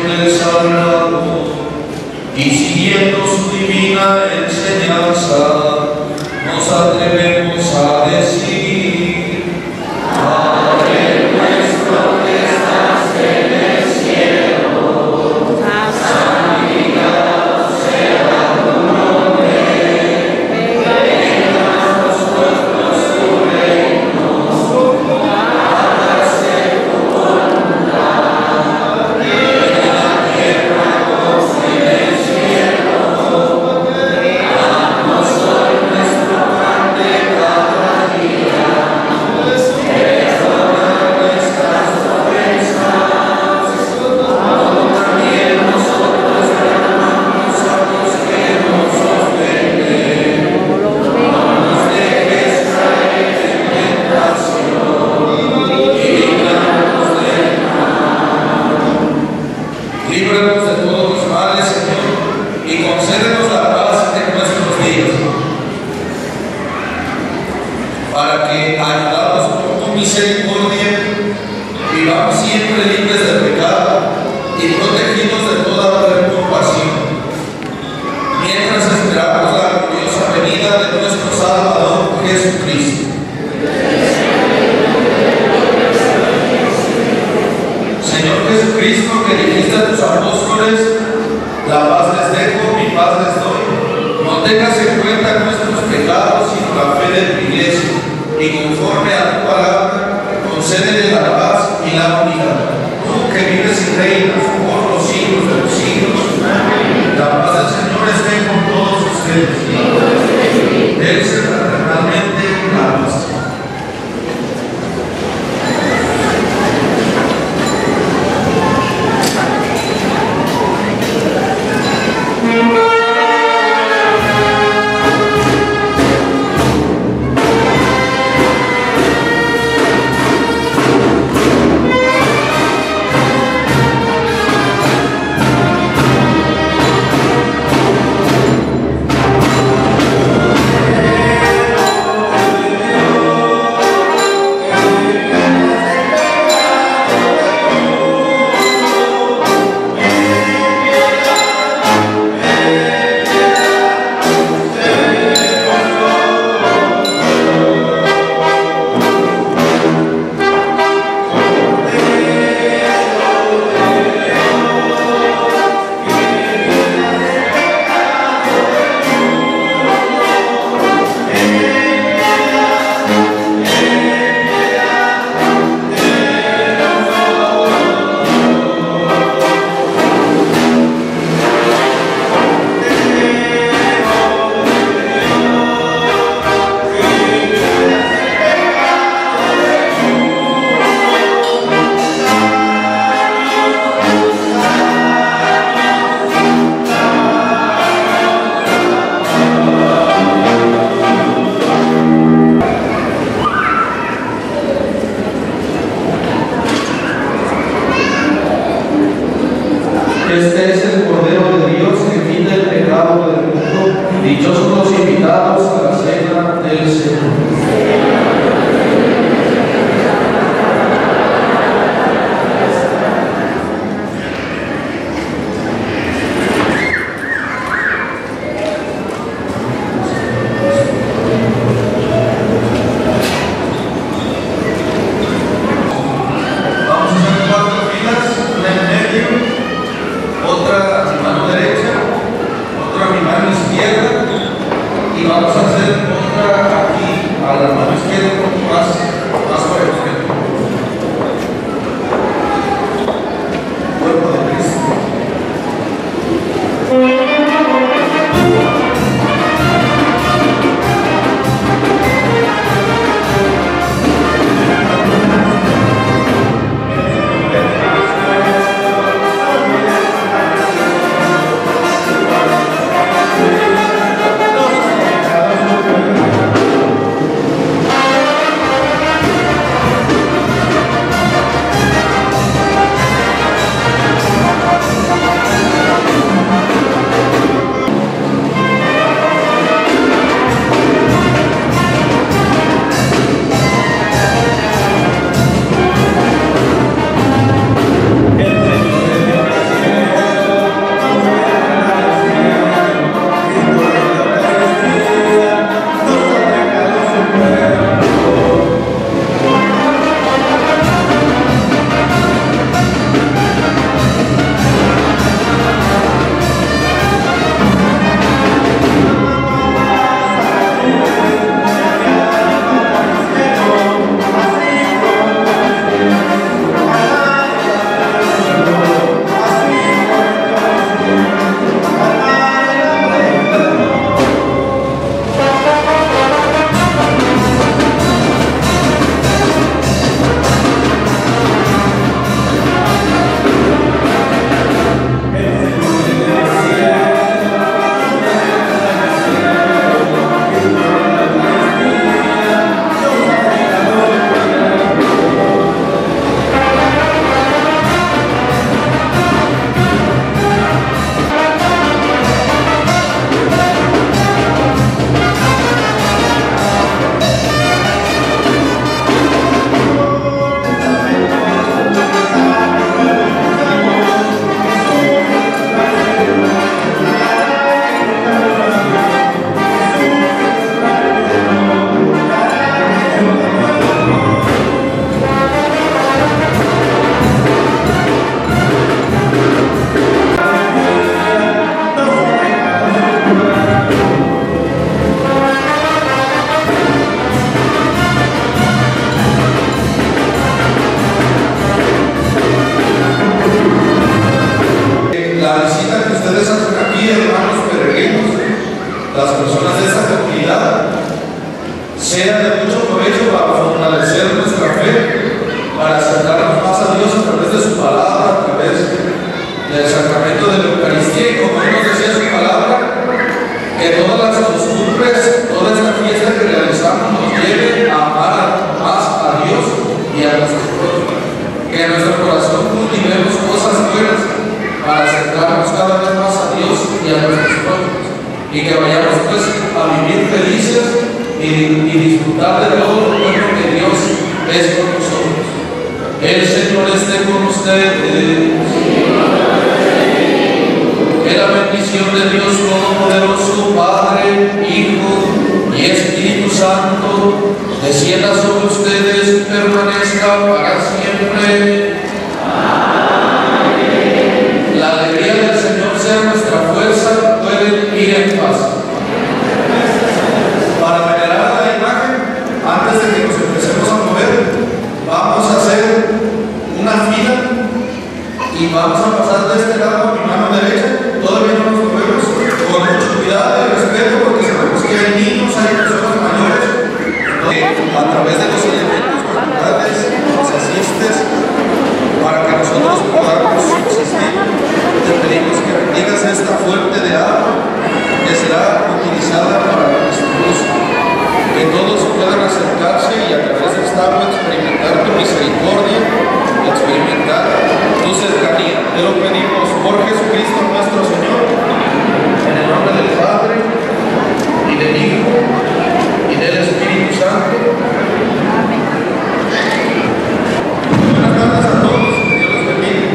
del Salvador, y siguiendo su divina enseñanza, nos atrevemos a decir: Padre nuestro que estás en el cielo, santificado sea tu nombre, venga a nosotros tu reino, hágase tu voluntad, en la tierra como en el cielo. Danos hoy nuestro pan de cada día, perdona nuestras ofensas, como también nosotros perdonamos a los que nos ofenden. No nos dejes caer en tentación, y líbranos del mal. Líbranos de todos los males, Señor, y concédenos la paz en nuestros días, para que, ayudados por tu misericordia, vivamos siempre libres de pecado y protegidos de toda preocupación, mientras esperamos la gloriosa venida de nuestro Salvador Jesucristo. Señor Jesucristo, que dijiste a tus apóstoles: la paz les dejo, mi paz les doy, no tengas en cuenta nuestros pecados, sino la fe de tu iglesia, y conforme a tu palabra, concédele la paz y la unidad. Tú que vives y reinas por los siglos de los siglos, la paz del Señor esté con todos ustedes. Dense fraternalmente la paz. Este es el Cordero de Dios que quita el pecado del mundo. Dichosos los invitados a la cena del Señor. Vamos a hacer otra aquí pues toda esta fiesta que realizamos nos lleve a amar más a Dios y a nuestros prójimos. Que en nuestro corazón cultivemos cosas buenas para acercarnos cada vez más a Dios y a nuestros prójimos. Y que vayamos pues a vivir felices y, y disfrutar de todo lo bueno que Dios es con nosotros. El Señor esté con ustedes. Que la bendición de Dios Todopoderoso, Padre, Hijo y Espíritu Santo, descienda sobre ustedes y permanezca para siempre. Amén. La alegría del Señor sea nuestra fuerza, pueden ir en paz. Para venerar la imagen, antes de que nos empecemos a mover, vamos a hacer una fila y vamos a pasar de este lado a mi mano derecha. Todavía no nos movemos, con mucho cuidado y respeto, porque sabemos que hay niños, hay personas mayores. A través de los elementos culturales nos asistes para que nosotros podamos subsistir. Te pedimos que bendigas esta fuente de agua que será utilizada para nuestro uso. Que todos puedan acercarse y a través de esta agua experimentar tu misericordia, experimentar tu cercanía. Te lo pedimos por Jesucristo nuestro Señor, en el nombre del Padre, y del Hijo, y del Espíritu Santo. Amén. Buenas tardes a todos, que Dios los bendiga.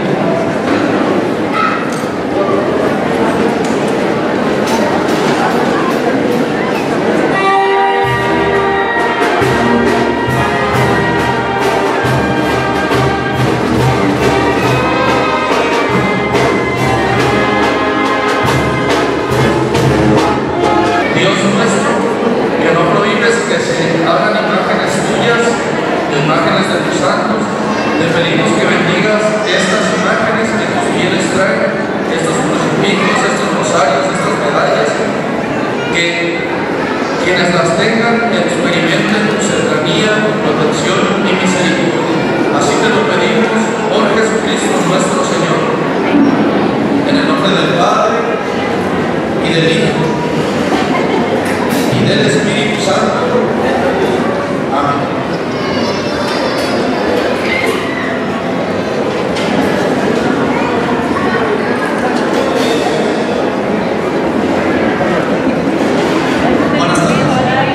Dios nuestro, que no prohíbes que se hagan imágenes tuyas, imágenes de tus santos, te pedimos que bendigas estas imágenes que tus fieles traen, estos crucifijos, estos rosarios, estas medallas, que quienes las tengan experimenten tu cercanía, protección y misericordia. Así te lo pedimos por Jesucristo nuestro Señor, en el nombre del Padre y del Hijo y del Espíritu Santo. Amén. Buenas tardes.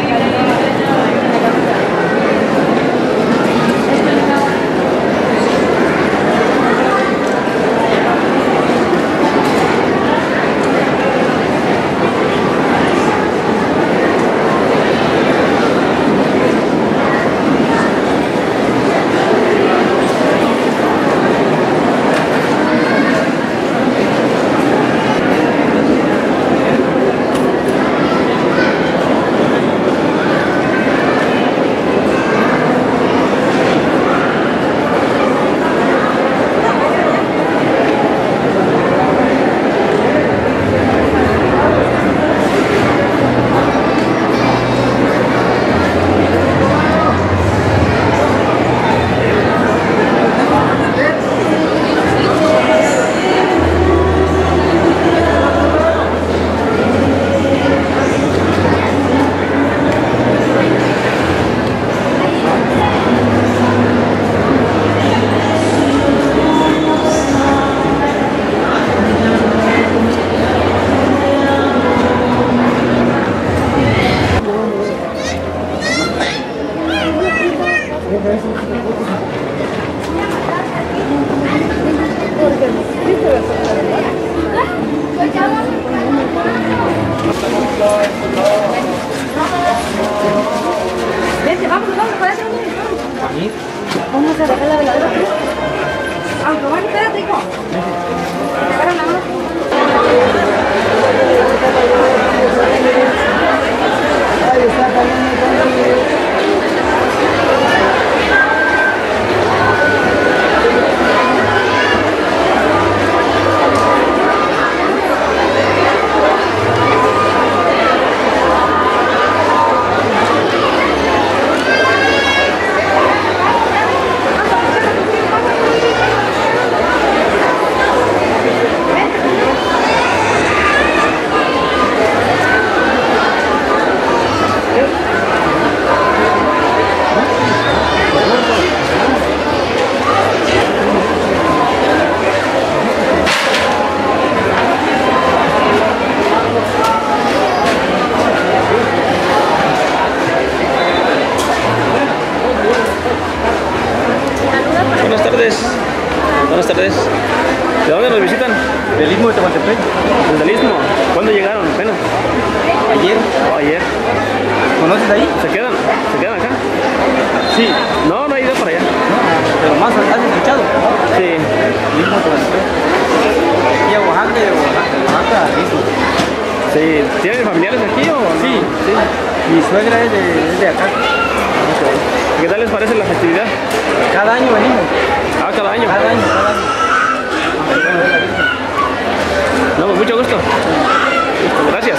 Vente, vamos, vamos, para adentro. Vamos a dejar la veladora. Aunque bueno, espérate, hijo. Te agarran la mano. Ahí está, también. Buenas tardes. ¿De dónde nos visitan? Del Istmo de Tehuantepec. ¿Del Istmo? ¿Cuándo llegaron apenas? Ayer. Oh, ayer. ¿Conoces de ahí? ¿Se quedan? ¿Se quedan acá? Sí. No, no he ido para allá. No, pero más has escuchado. Sí. El Istmo de Tehuantepec. Y a Oaxaca, y a Oaxaca, Oaxaca, Istmo. Sí. ¿Tienen familiares aquí o no? Sí, sí. Mi suegra es de, es de acá. ¿Qué tal les parece la festividad? Cada año venimos. Ah, cada año. Cada año, cada año. No, pues mucho gusto. Gracias.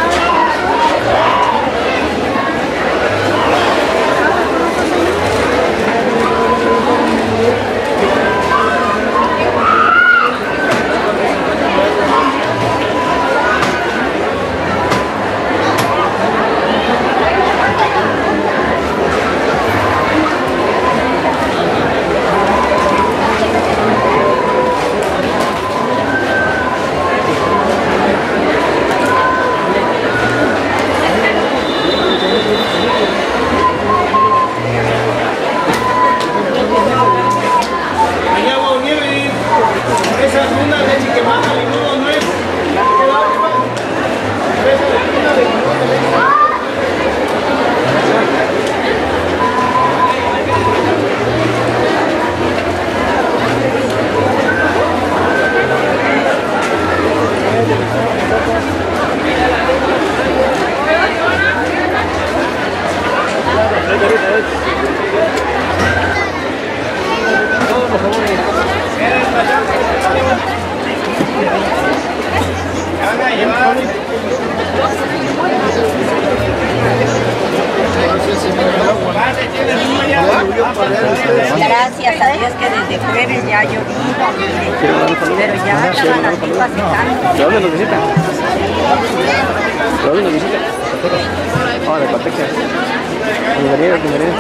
Gracias a Dios que desde jueves ya ha llovido, pero ya estaban las pipas secando. ¿De dónde nos visitan? ¿De dónde nos visitan? Ah, de Pateca. Bienvenidos, bienvenidos.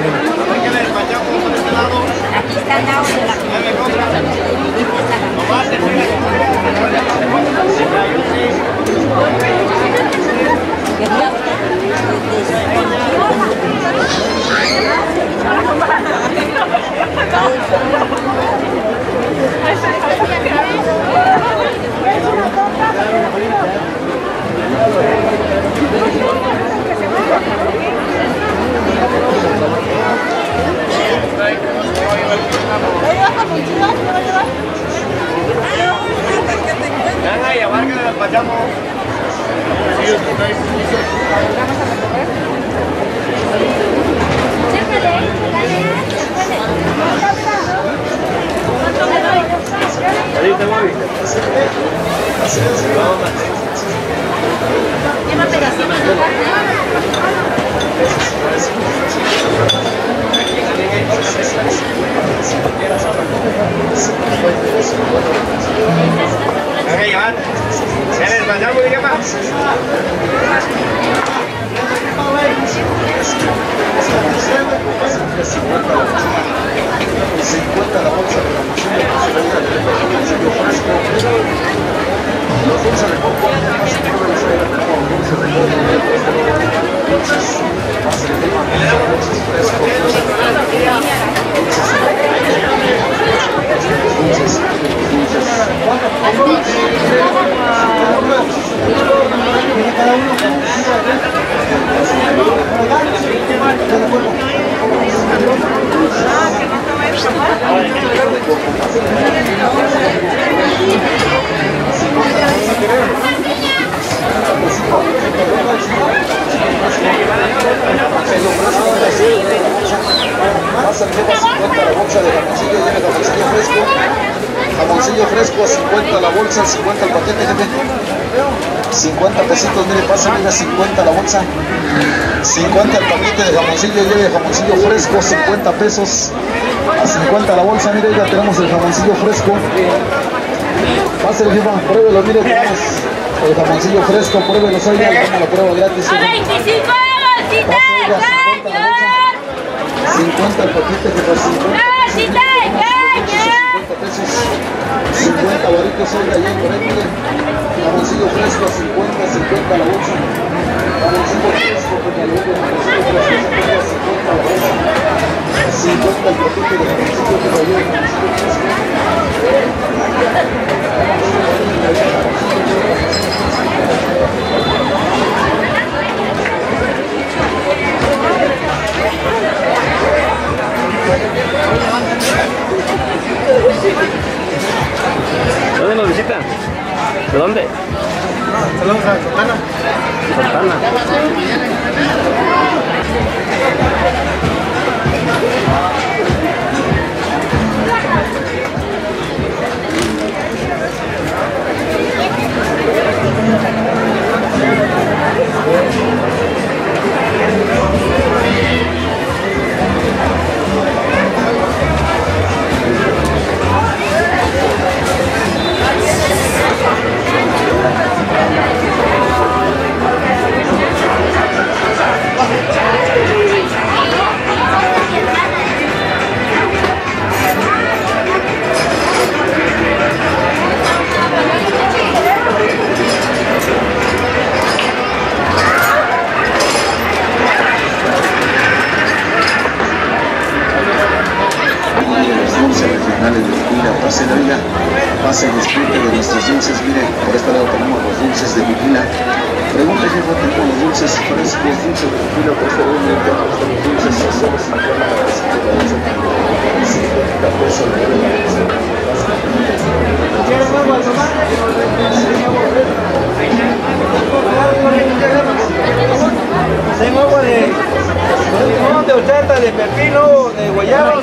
Aquí está el lado de la Venga, y abarca la despachamos. Ahorita voy. Lleva pedacitos de Venga, Iván. ¿Ya les despachamos y qué más? cincuenta la bolsa de la jamoncillo fresco, cincuenta la bolsa, cincuenta el paquete, jefe. cincuenta pesitos, mire, pasa, mira, cincuenta la bolsa. cincuenta el paquete de jamoncillo, lleve jamoncillo fresco, cincuenta pesos. A cincuenta la bolsa, mire, ya tenemos el jamoncillo fresco. Pásale, jefa, pruébelo, mire, tenemos el jamoncillo fresco, pruébelo, oiga, le damos la prueba gratis. ¡A veinticinco euros, Cita! cincuenta el paquete, jefa, cincuenta. ¡Cita! cincuenta pesos, cincuenta varitos, oiga, ahí por ahí, mire. Jamoncillo fresco, cincuenta, cincuenta la bolsa. Jamoncillo fresco, porque le digo, jamoncillo fresco, cincuenta la bolsa. cincuenta el paquete de jamoncillo que lo lleva, jamoncillo fresco. ¿De dónde? Saludos a Santana. Santana. Pase la vida, pase y disfrute de nuestros dulces. Miren, por este lado tenemos los dulces de Vigila. Pregunta si no tengo los dulces, parece que los dulces de Vigila, por favor, me encantan los dulces, solo se encuentran para la cincuenta pesos Tengo agua de limón, de ochenta, de pepino, de guayaba.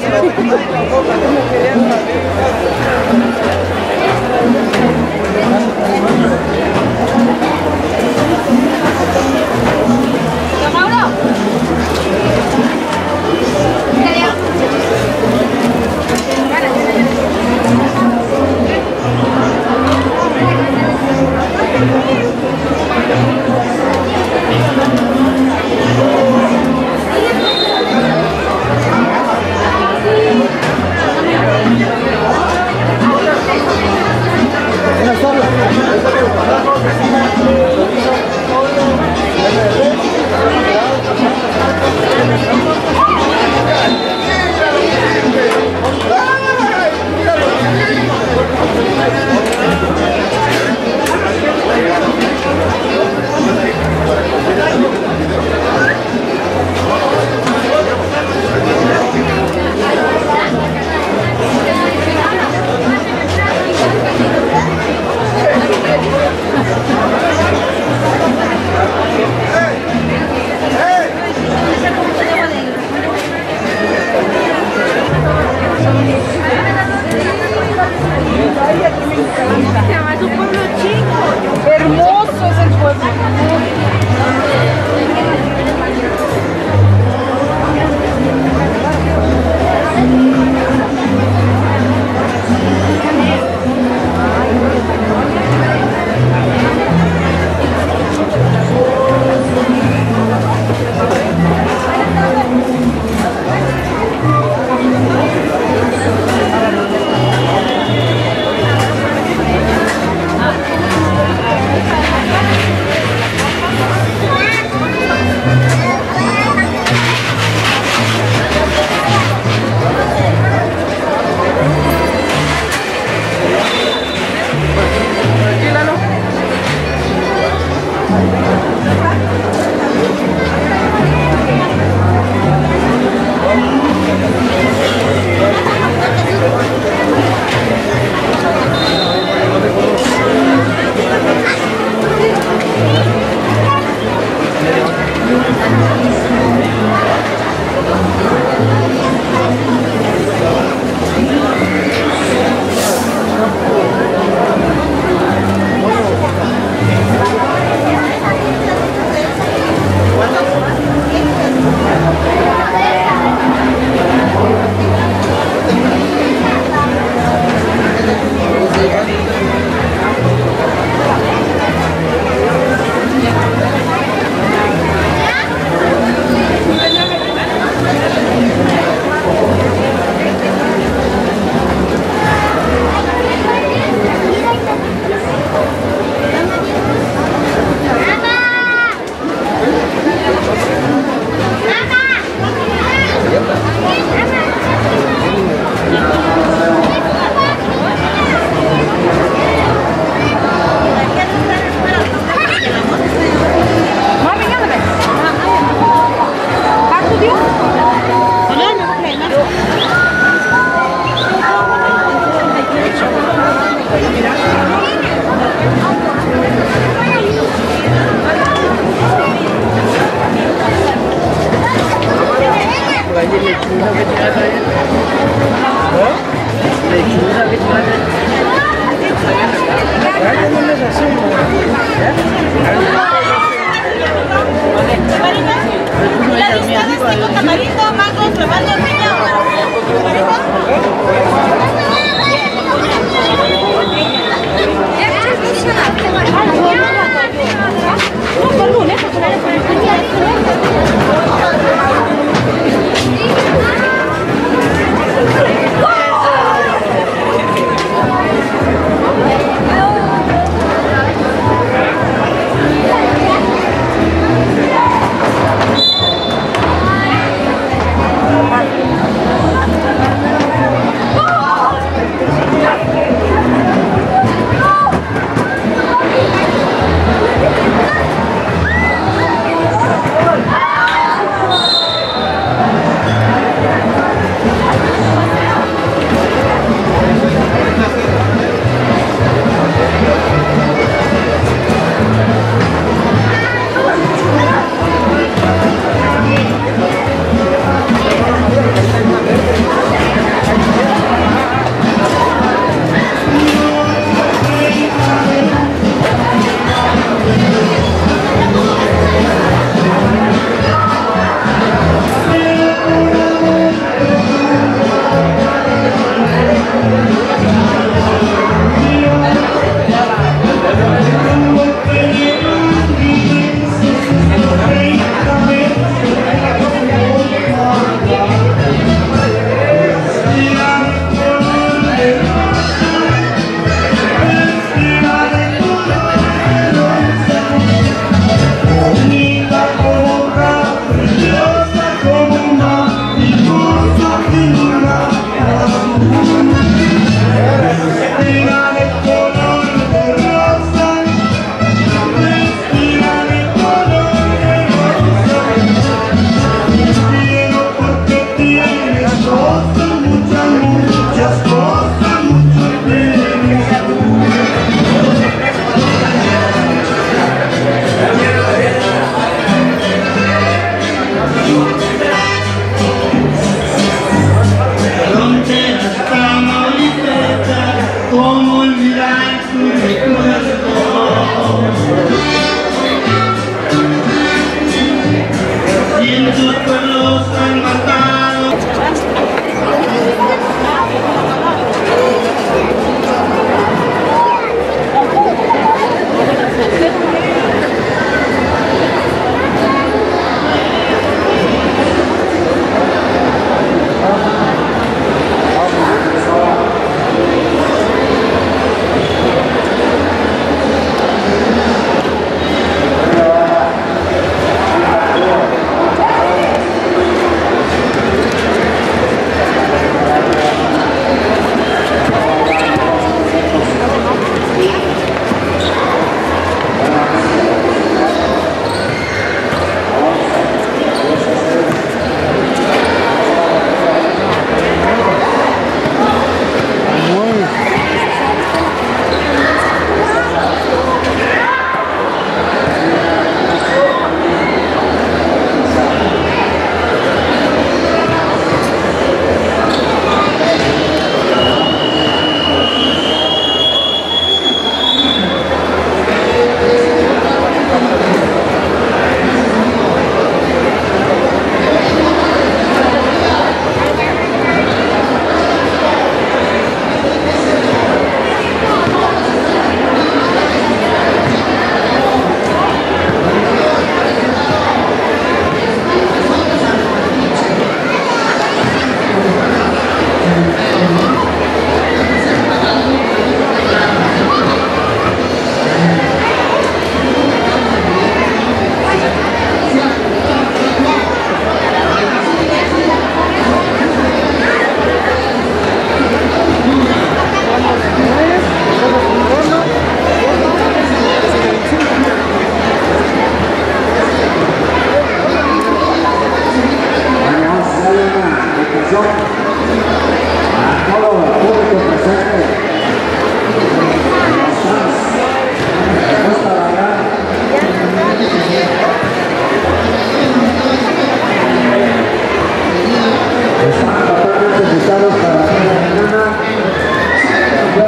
Es un pueblo chico. Hermoso es el pueblo.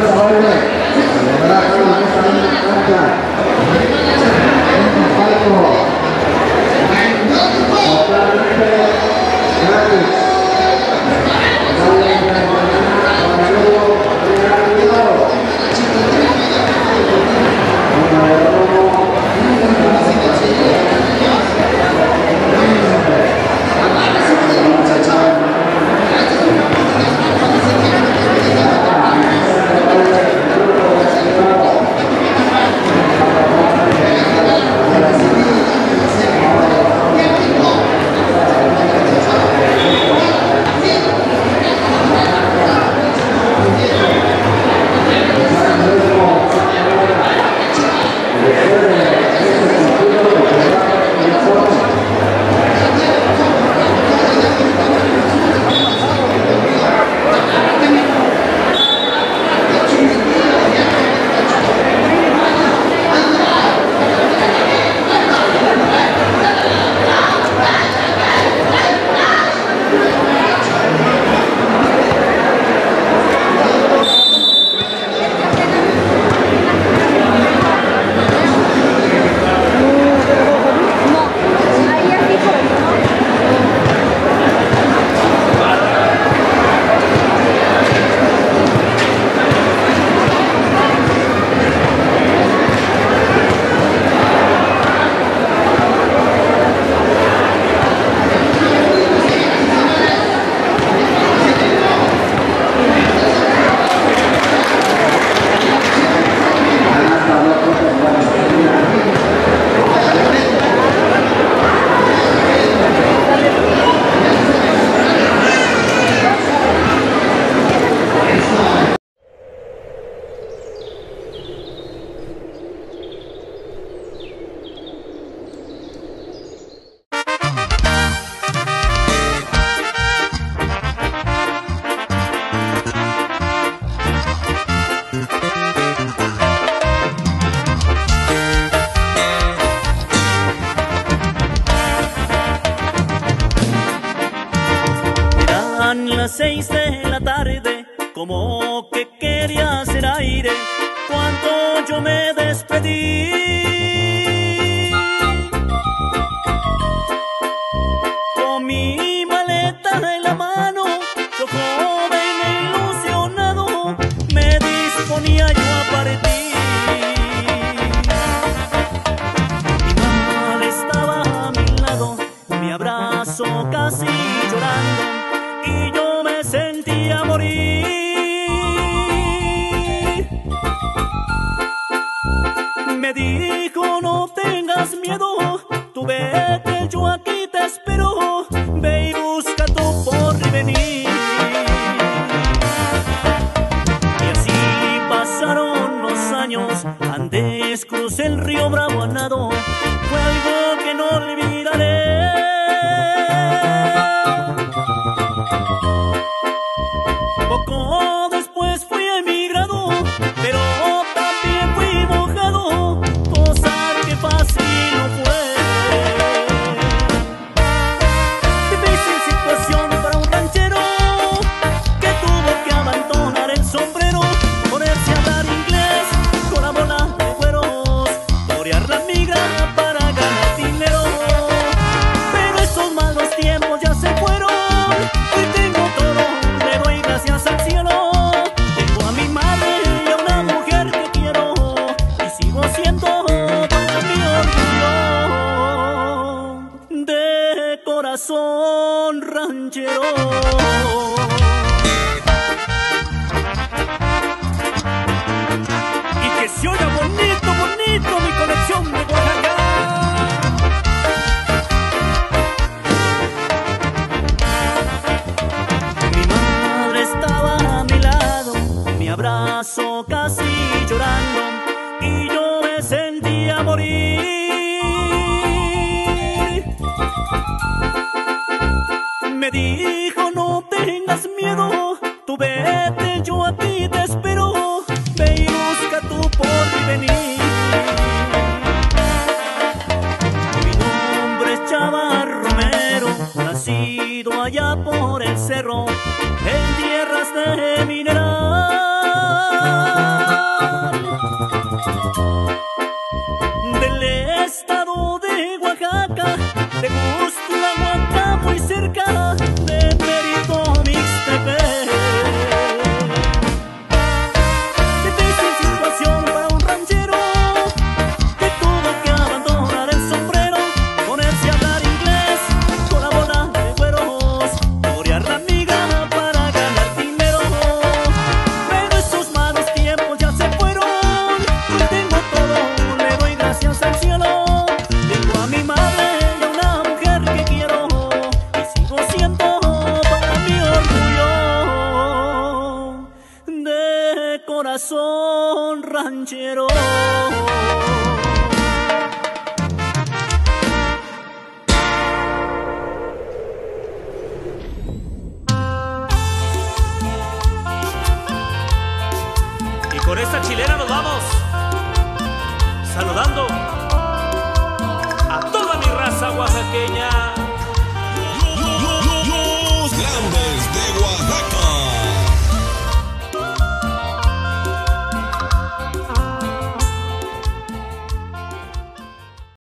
las seis de la tarde, como que quería hacer aire, cuando yo me despedí. Con mi maleta en la mano, yo joven e ilusionado, me disponía yo a partir. Mi madre estaba a mi lado, mi abrazo casi llorando, y yo me sentía morir. Me dijo: no tengas miedo, tú vete, yo aquí te espero, ve y busca tu porvenir. Y así pasaron los años, antes crucé el río Bravo a nado, fue algo que no olvidaré. Poco después fui emigrado, pero también fui mojado, cosa que fácil no fue. Difícil situación para un ranchero que tuvo que abandonar el sombrero, ponerse a hablar inglés con la bola de cueros, torear la migra para ganar dinero. Pero esos malos tiempos ya se fueron, hoy tengo todo, le doy gracias al cielo. Tengo a mi madre y a una mujer que quiero, y sigo siendo para mi orgullo de corazón ranchero. Y que se oiga bonito, bonito mi conexión de Oaxaca. Mi madre estaba a mi lado, mi abrazo casi llorando, y yo me sentía morir. Me dijo: no tengas miedo, tú vete, yo a ti te espero, ve y busca tu porvenir. Mi nombre es Chava Romero, nacido allá por el cerro, en tierras de mineral. corazón ranchero. Y con esta chilena nos vamos saludando